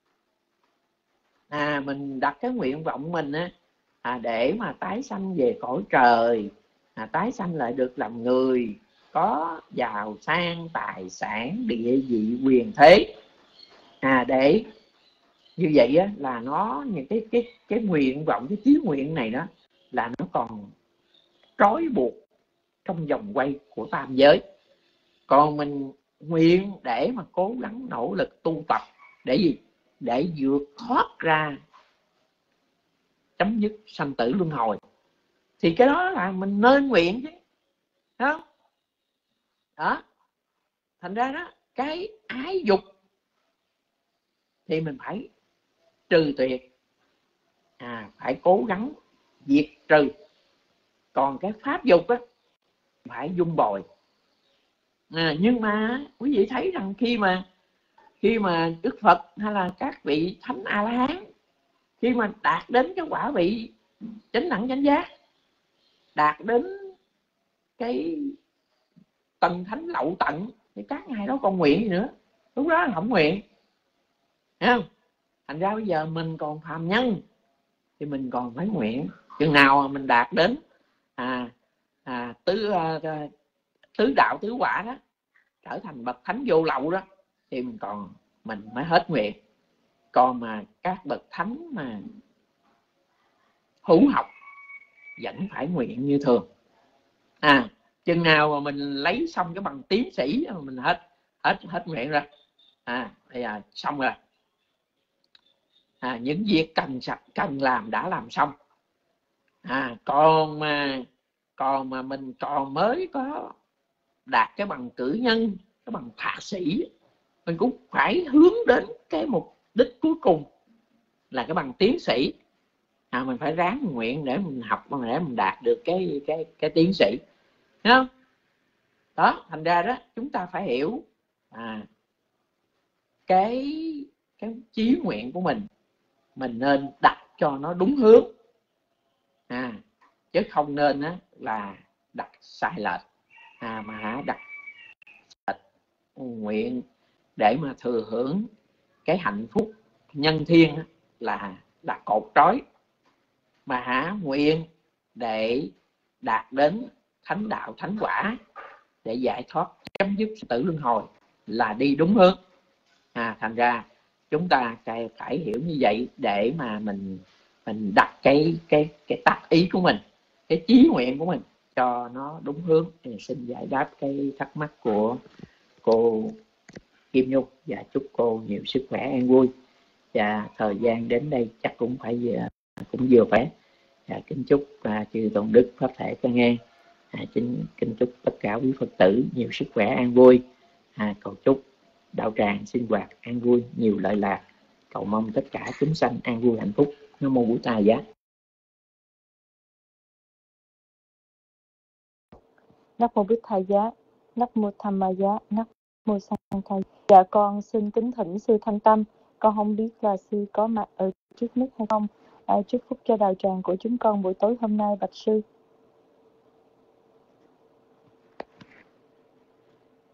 À, mình đặt cái nguyện vọng mình á, à, để mà tái sanh về cõi trời, à, tái sanh lại được làm người, có giàu sang tài sản, địa vị, quyền thế. À, để như vậy á, là nó những cái cái cái nguyện vọng, cái chí nguyện này đó là nó còn trói buộc trong vòng quay của tam giới. Còn mình nguyện để mà cố gắng nỗ lực tu tập để gì? Để vượt thoát ra, chấm dứt sanh tử luân hồi, thì cái đó là mình nên nguyện chứ, đúng không? Đó, thành ra đó, cái ái dục thì mình phải trừ tuyệt, à, phải cố gắng diệt trừ. Còn cái pháp dục á, phải dung bồi. À, nhưng mà quý vị thấy rằng khi mà khi mà Đức Phật hay là các vị thánh A La Hán, khi mà đạt đến cái quả vị chánh đẳng chánh giác, đạt đến cái tầng thánh lậu tận, thì các ngài đó còn nguyện gì nữa? Lúc đó là không nguyện, thấy không? Thành ra bây giờ mình còn phàm nhân thì mình còn phải nguyện. Chừng nào mà mình đạt đến à, à, tứ à, tứ đạo tứ quả đó, trở thành bậc thánh vô lậu đó, thì mình còn mình mới hết nguyện. Còn mà các bậc thánh mà hữu học vẫn phải nguyện như thường. À, chừng nào mà mình lấy xong cái bằng tiến sĩ mà mình hết hết hết nguyện rồi, à bây giờ xong rồi, à, những việc cần cần làm đã làm xong. À, còn mà còn mà mình còn mới có đạt cái bằng cử nhân, cái bằng thạc sĩ, mình cũng phải hướng đến cái mục đích cuối cùng là cái bằng tiến sĩ. À, mình phải ráng nguyện để mình học, để mình đạt được cái cái cái tiến sĩ, thấy không? Đó, thành ra đó chúng ta phải hiểu à, cái cái chí nguyện của mình mình nên đặt cho nó đúng hướng, à, chứ không nên á, là đặt sai lệch, à, mà hả đặt nguyện để mà thừa hưởng cái hạnh phúc nhân thiên á, là đặt cột trói, mà hả nguyện để đạt đến thánh đạo thánh quả, để giải thoát chấm dứt tử luân hồi là đi đúng hướng. À, thành ra chúng ta phải hiểu như vậy để mà mình mình đặt cái cái cái tác ý của mình, cái chí nguyện của mình cho nó đúng hướng. Thì xin giải đáp cái thắc mắc của cô Kim Nhung và chúc cô nhiều sức khỏe an vui. Và thời gian đến đây chắc cũng phải vừa, cũng vừa phải. Và kính chúc à, chư Tôn Đức Pháp Thể Can An, à, kính, kính chúc tất cả quý Phật tử nhiều sức khỏe an vui. À, cầu chúc đạo tràng sinh hoạt an vui, nhiều lợi lạc. Cầu mong tất cả chúng sanh an vui hạnh phúc. Nam mô Bổn Tài Giá. Nam mô Bích Thầy Giá, Nam mô Tham Ma Giá, Nam mô Sang Khai. Dạ con xin kính thỉnh sư Thanh Tâm. Con không biết là sư có mặt ở trước mic hay không. À, chúc phúc cho đạo tràng của chúng con buổi tối hôm nay, bạch sư.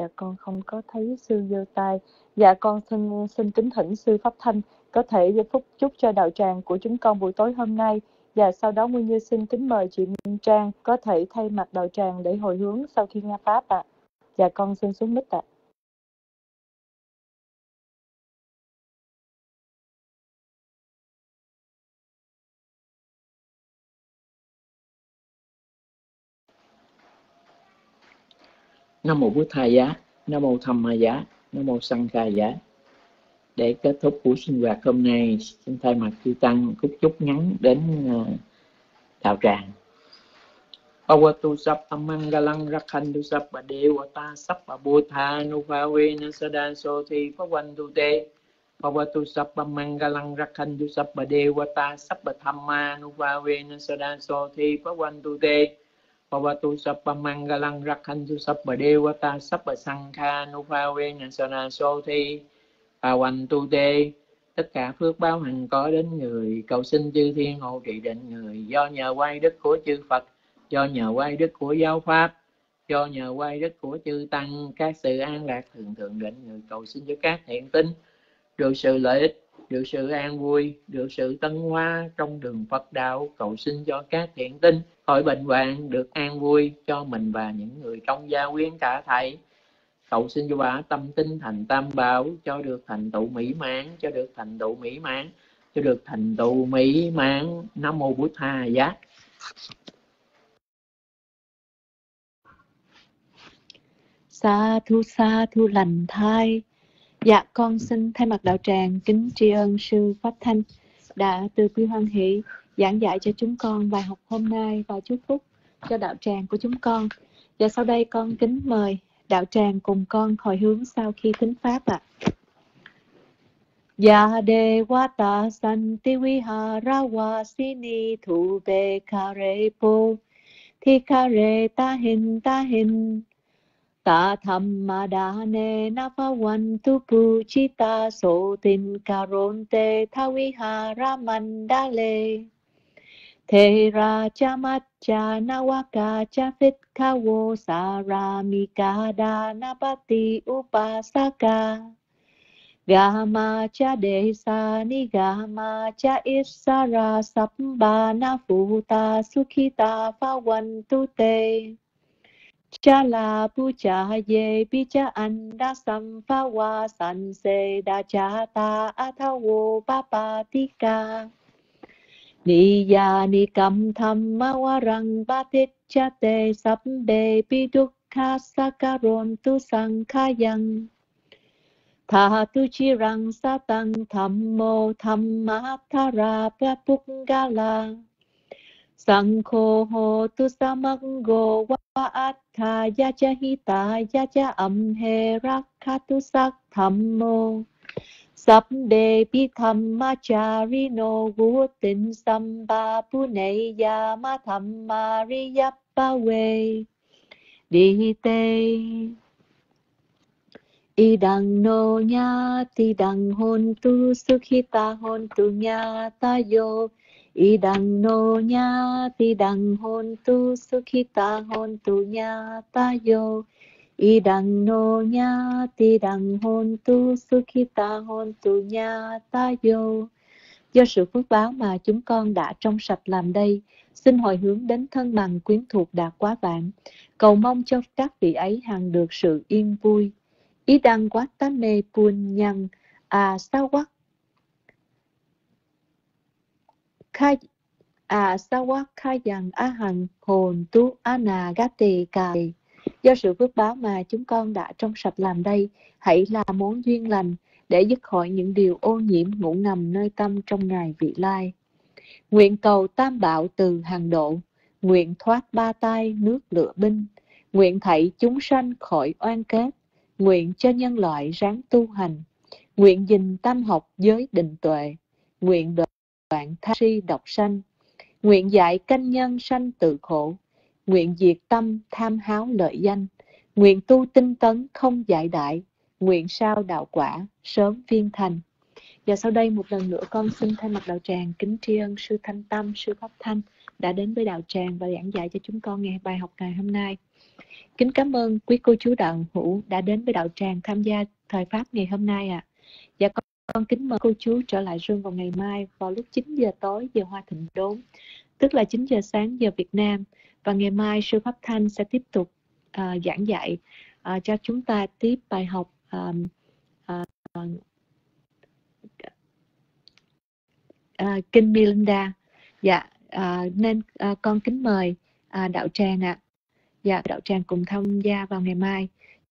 Dạ con không có thấy sư giơ tay. Dạ con xin xin kính thỉnh sư Pháp Thanh có thể phúc chúc cho đạo tràng của chúng con buổi tối hôm nay. Và sau đó Nguyên Như xin kính mời chị Minh Trang có thể thay mặt đạo tràng để hồi hướng sau khi nghe pháp ạ. À. Dạ con xin xuống mic ạ. À. Nam mô Bụt Thầy Giá, Nam mô Tham Ma Giá, Nam mô Sang Kha Giá. Để kết thúc buổi sinh hoạt hôm nay, xin thay mặt chư tăng phúc chúc ngắn đến uh, đạo tràng. Pawatu Sappa Mangalang Rakhantu Sappa Devata Sappa Buddha Nupavena Sada Soti Pavantu Te. Pawatu Sappa Mangalang Rakhantu Sappa Devata Sappa Thamma Nupavena Sada Soti Pavantu Te. Pawatu Sappa Mangalang Rakhantu Sappa Devata Sappa Sankha Nupavena Sada Soti Pavantu Te. Tất cả phước báo hằng có đến người, cầu xin chư thiên hộ trì định người, do nhờ quay đức của chư Phật, do nhờ quay đức của giáo pháp, do nhờ quay đức của chư tăng, các sự an lạc thường thường định người, cầu xin cho các thiện tín được sự lợi ích, được sự an vui, được sự tân hóa trong đường Phật đạo, cầu xin cho các thiện tín khỏi bệnh hoạn, được an vui cho mình và những người trong gia quyến cả thảy. Cầu xin cho bà tâm tinh thành tam bảo, cho được thành tựu mỹ mãn, cho được thành tựu mỹ mãn, cho được thành tựu mỹ mãn. Nam mô Bụt Tha Giá. Sa thu sa thu lành thai. Dạ con xin thay mặt đạo tràng kính tri ân sư Pháp Thanh đã từ bi hoan hỷ giảng dạy cho chúng con bài học hôm nay và chúc phúc cho đạo tràng của chúng con. Và sau đây con kính mời đạo tràng cùng con hồi hướng sau khi thính pháp ạ. Ya Devata Santi Vihara Vasini Thu Be Kare Po Thi Kare Ta Hin Ta Hin Ta Thamma Dane Navavantu Puchita Sotin Karonte Thavihara Mandale Thera Chamacha Nawaka Chafit Kawo Saramika Danapati Upasaka Gama Cha Desa Nigama Cha Isara Sabbana Futa Sukhita Phavantu Te Chala Pucha Ye Picha Anda Samphawa Sanse Dachata Athawo Papatika Niya Nikam Thamma Warang Batichate Sabbe Pidukha Sakaron Tu Sankhayang Thatu Chirang Satang Thammo Thammathara Prapukgala Sankho Ho Tu Samango Wa Atha Yacha Hita Yacha Amhe Rakhatu Sak Thammo Sabde Pithammacharino Vutin Samba Puneya Mathammariyappawe Dite Idang no Nyati Dang Hontu Sukhita Hontu Nyatayo Idang no Nyati Dang Hontu Sukhita Hontu Nyatayo Idang no Nyati Dang Hontu Sukhita Hontu Nyatayo. Do sự phước báo mà chúng con đã trong sạch làm đây, xin hồi hướng đến thân bằng quyến thuộc đã quá vạn, cầu mong cho các vị ấy hằng được sự yên vui. Ý đăng quát tá mê puôn nhân à sao quát khai à sao quát khai dần á hằng hồn tu á nà gá tề cài. Do sự phước báo mà chúng con đã trong sạch làm đây, hãy là món duyên lành để dứt khỏi những điều ô nhiễm ngủ ngầm nơi tâm trong ngày vị lai. Nguyện cầu tam bảo từ hàng độ, nguyện thoát ba tai nước lửa binh, nguyện thảy chúng sanh khỏi oan kết, nguyện cho nhân loại ráng tu hành, nguyện gìn tam học giới định tuệ, nguyện đoạn tha si độc sanh, nguyện dạy canh nhân sanh tự khổ, nguyện diệt tâm tham háo lợi danh, nguyện tu tinh tấn không giải đại, nguyện sao đạo quả sớm viên thành. Và sau đây một lần nữa con xin thay mặt đạo tràng kính tri ân sư Thanh Tâm, sư Pháp Thanh đã đến với đạo tràng và giảng dạy cho chúng con nghe bài học ngày hôm nay. Kính cảm ơn quý cô chú đạo hữu đã đến với đạo tràng tham gia thời pháp ngày hôm nay ạ. À. Dạ con, con kính mời cô chú trở lại room vào ngày mai vào lúc chín giờ tối giờ Hoa Thịnh Đốn, tức là chín giờ sáng giờ Việt Nam. Và ngày mai sư Pháp Thanh sẽ tiếp tục uh, giảng dạy uh, cho chúng ta tiếp bài học um, uh, uh, uh, Kinh Milinda. Dạ, uh, nên uh, con kính mời uh, đạo tràng ạ. À. Dạ, đạo tràng cùng tham gia vào ngày mai.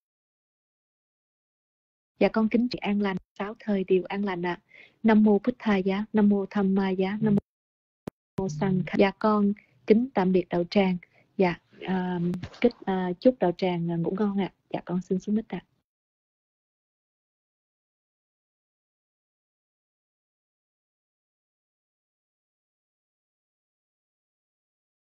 Dạ, con kính chị an lành, sáu thời điều an lành ạ. À. Nam mô Bụt Thầy giá, Nam mô Tham Ma giá, Nam mô Sang Kha. Dạ, con kính tạm biệt đạo tràng. Dạ, uh, kính uh, chúc đạo tràng ngủ ngon ạ. À. Dạ, con xin xuống mít ạ. À.